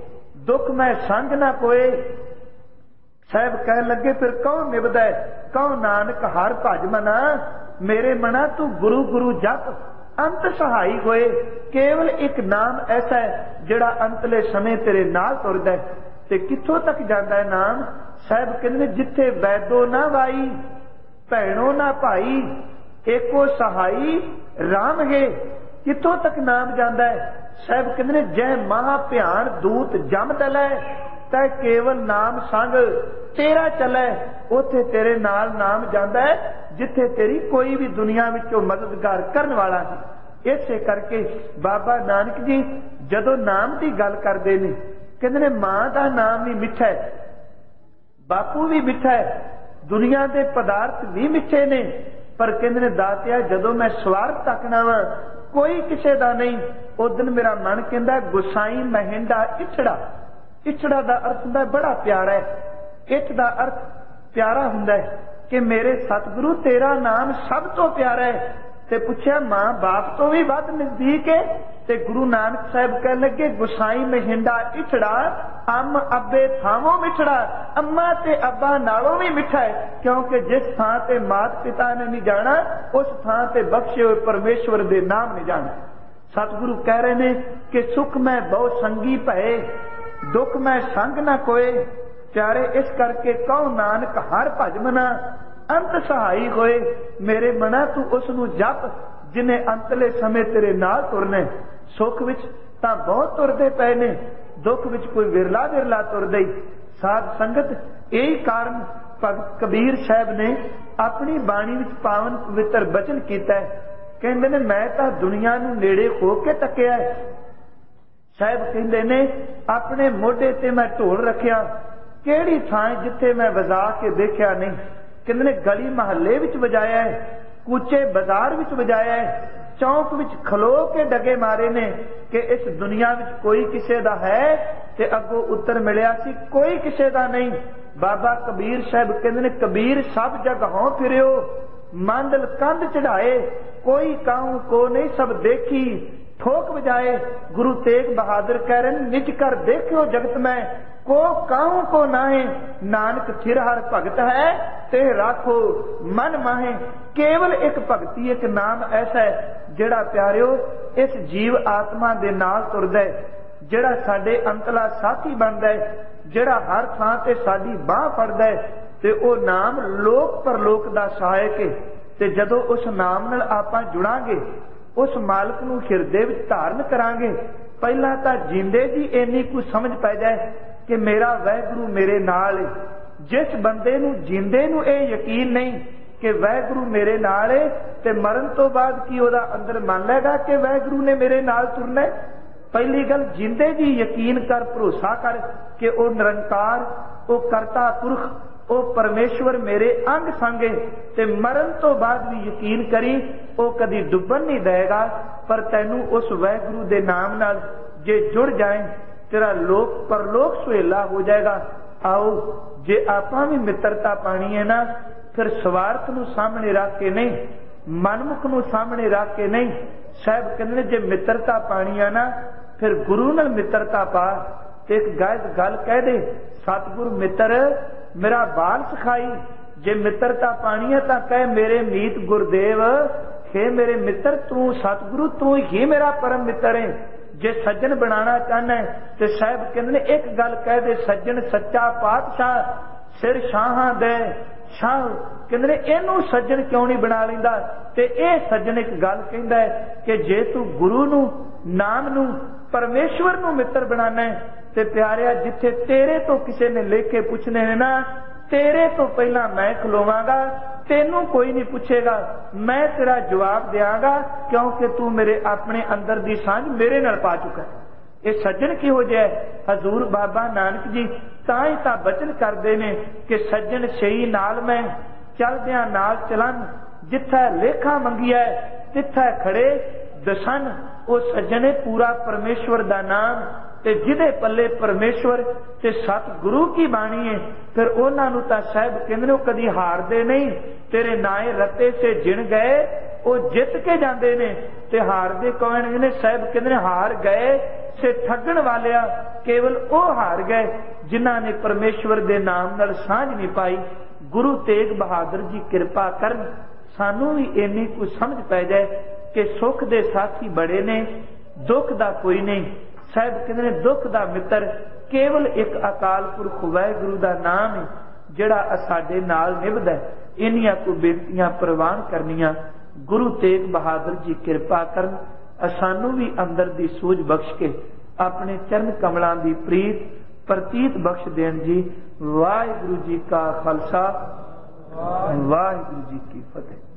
दुख में संग ना कोए। साहब कह लगे फिर कौन निभदा है? कौन नानक हर भज मना, मेरे मना तू गुरु गुरु जप अंत सहाई होए। केवल एक नाम ऐसा है जिहड़ा अंतले समय तेरे नाल तुरदा है। ते कित्थों तक जांदा है नाम? साहब कहंदे जिथे वैदो ना वाई भैणो ना भाई, एको सहाई राम है। कित्थों तक नाम जांदा है? साहब कहंदे जै महा भयान दूत जम दलै, तै केवल नाम संग तेरा चलै। उथे तेरे नाल नाम जांदा है जिथे तेरी कोई भी दुनिया विचों मददगार करने वाला नहीं। इसे करके बाबा नानक जी जदों नाम की गल करते हैं कहते ने मां का नाम भी मिठा है, बापू भी मिठा है, दुनिया के पदार्थ भी मिठे ने, पर कहते ने दातिया जदों मैं स्वार्थ तकना वा कोई किसी का नहीं, उस दिन मेरा मन कहता गुसाई महिंडा इछड़ा। इछड़ा का अर्थ होंदा बड़ा प्यारा है, इठ का अर्थ प्यारा होंदा है कि मेरे सतगुरु तेरा नाम सब तो प्यारा है। ते पूछया मां बाप तो भी वध नजदीक है? ते गुरु नानक साहब कह लगे गुसाई महिंडा इछड़ा, अम अब्बे थावों मिठड़ा। अम्मा ते अब्बा नालों भी मिठा है, क्योंकि जिस थां ते मात पिता ने नहीं जाना उस थां ते बख्शे हुए परमेश्वर दे नाम नहीं जाना। सतगुरु कह रहे ने कि सुख में बहु संगी भये, दुख में संग ना कोए। प्यारे इस करके कहो नानक हर भज मना अंत सहाई होए मेरे मना तू उसनू जप जिन्हें अंतले समय तेरे नाल तुरने। सुख विच तां बहुत तुरदे पए ने, दुख विच कोई विरला विरला तुरदे। साध संगत यही कारण भगत कबीर साहब ने अपनी बाणी विच पावन पवित्र बचन कीता है। कहंदे ने मैं तां दुनिया नू नेड़े हो के तकिया है। साहब कहंदे ने अपने मोढे ते मैं ढोल रखिया, केड़ी थां जिथे मैं वजा के देखिया नहीं। कहंदे ने गली महल्ले विच वजाया है, कूचे बाजार विच वजाया है, चौक विच खलो के डगे मारे ने कि इस दुनिया विच कोई किसे दा है ते अगों उत्तर मिलिया सी कोई किसे दा नहीं। बाबा कबीर साहब कहंदे ने कबीर सब जगहों फिरियो मांदल कंध चढ़ाए, कोई काहू को नहीं सब देखी ठोक बजाए। गुरु तेग बहादुर कह रहे निज कर देखियो जगत में को काहू को नाहे, नानक थिर हर भगत है ते राखो मन माहे। केवल एक भगती एक नाम ऐसा है जेड़ा प्यारियो इस जीव आत्मा दे नाल तुरदा है, जेड़ा साडे अंतला साथी बनदा है, जेड़ा हर थां ते साडी बाह फड़दा है ते ओ नाम लोक परलोक दा सहायक है। ते जदों उस नाम नाल आपां जुड़ांगे, उस मालक नूं हिरदे विच धारण करांगे, पहला तां जिंदे दी इन्नी कुछ समझ पै जाए कि मेरा वाहिगुरू मेरे नाल है। जिस बंदे नूं जिंदे नूं इह यकीन नहीं कि वाहिगुरू मेरे नाल है ते मरण तो बाद की ओहदा अंदर मन लेगा कि वाहिगुरू ने मेरे नाल तुरना है। पहली गल जिंदे दी यकीन कर, भरोसा कर कि ओ निरंकार, ओ करता पुरख, ओ परमेश्वर मेरे अंग संगे। ते मरण तो बाद भी यकीन करी ओ कदी डुबन नहीं देगा, पर तैनू उस वाहिगुरू दे नाम नाल जे जुड़ जाए तेरा लोक परलोक सुहेला हो जाएगा। आओ जे आपां भी मित्रता पानी है ना, फिर स्वार्थ नू सामने रख के नहीं, मनमुख नू सामने रख के नहीं। साहब कहंदे जे मित्रता पानी है ना, फिर गुरु नाल मित्रता पा। ते एक गल गल कह दे सतगुरु मित्र मेरा बाल सिखाई। जे मित्रता पानी है तां कह मेरे मीत गुरदेव हे मेरे मित्र तू सतगुरु तू ही मेरा परम मित्र है। जे सज्जन बनाना चाहना है तो साहब कहंदे ने एक गल कह दे सज्जन सच्चा पातशाह सिर शाहां दे शाह। कहंदे ने इहनू सज्जन क्यों नहीं बना लैंदा? ते इह सज्जन एक गल कहंदा है कि जे तू गुरु नू नाम नू परमेश्वर नू मित्र बनाना है ते प्यारिया जिथे तेरे तो किसी ने लेखे पूछने ने ना, तेरे तो पहला मैं खलोवांगा, तेनू कोई नहीं पूछेगा, मैं तेरा जवाब देंगा क्योंकि तू मेरे अपने अंदर दी सांझ मेरे नाल पा चुका है। ये सज्जन किहो जिहा है? हजूर बाबा नानक जी तां ही तां बचन करदे ने कि सज्जन सही नाल मैं चलदियां नाल चलन, जिथे लेखा मंगिया तिथे खड़े दसन। वो सज्जने पूरा परमेश्वर दा नाम ते जिदे पल्ले परमेश्वर ते सतगुरु की बाणी है, फिर उन्हां नूं तां साहब कहंदे ने कदी हारदे नहीं। तेरे नाए रत्ते से जिण गए वो जित के जाते ने ते हारदे कौन ने? साहब कहंदे ने हार गए से ठगण वालिया, केवल वो हार गए जिन्हां ने परमेश्वर दे नाम नाल सांझ नहीं पाई। गुरु तेग बहादुर जी कृपा करन सानू भी इन्नी कुछ समझ पै जाए कि सुख दे साथी बड़े ने, दुख दा कोई नहीं। साहब कहंदे ने दुख दा मित्र केवल एक अकाल पुरख वाहिगुरू दा नाम है जिहड़ा साडे नाल निभदा है। इन्नियां को बेनतियां प्रवान करनियां गुरु तेग बहादुर जी कृपा करन, सानू भी अंदर दी सूझ बख्श के अपने चरण कमलां दी प्रीत प्रतीत बख्श देन जी। वाहिगुरू जी का खालसा वाहिगुरू जी की फतेह।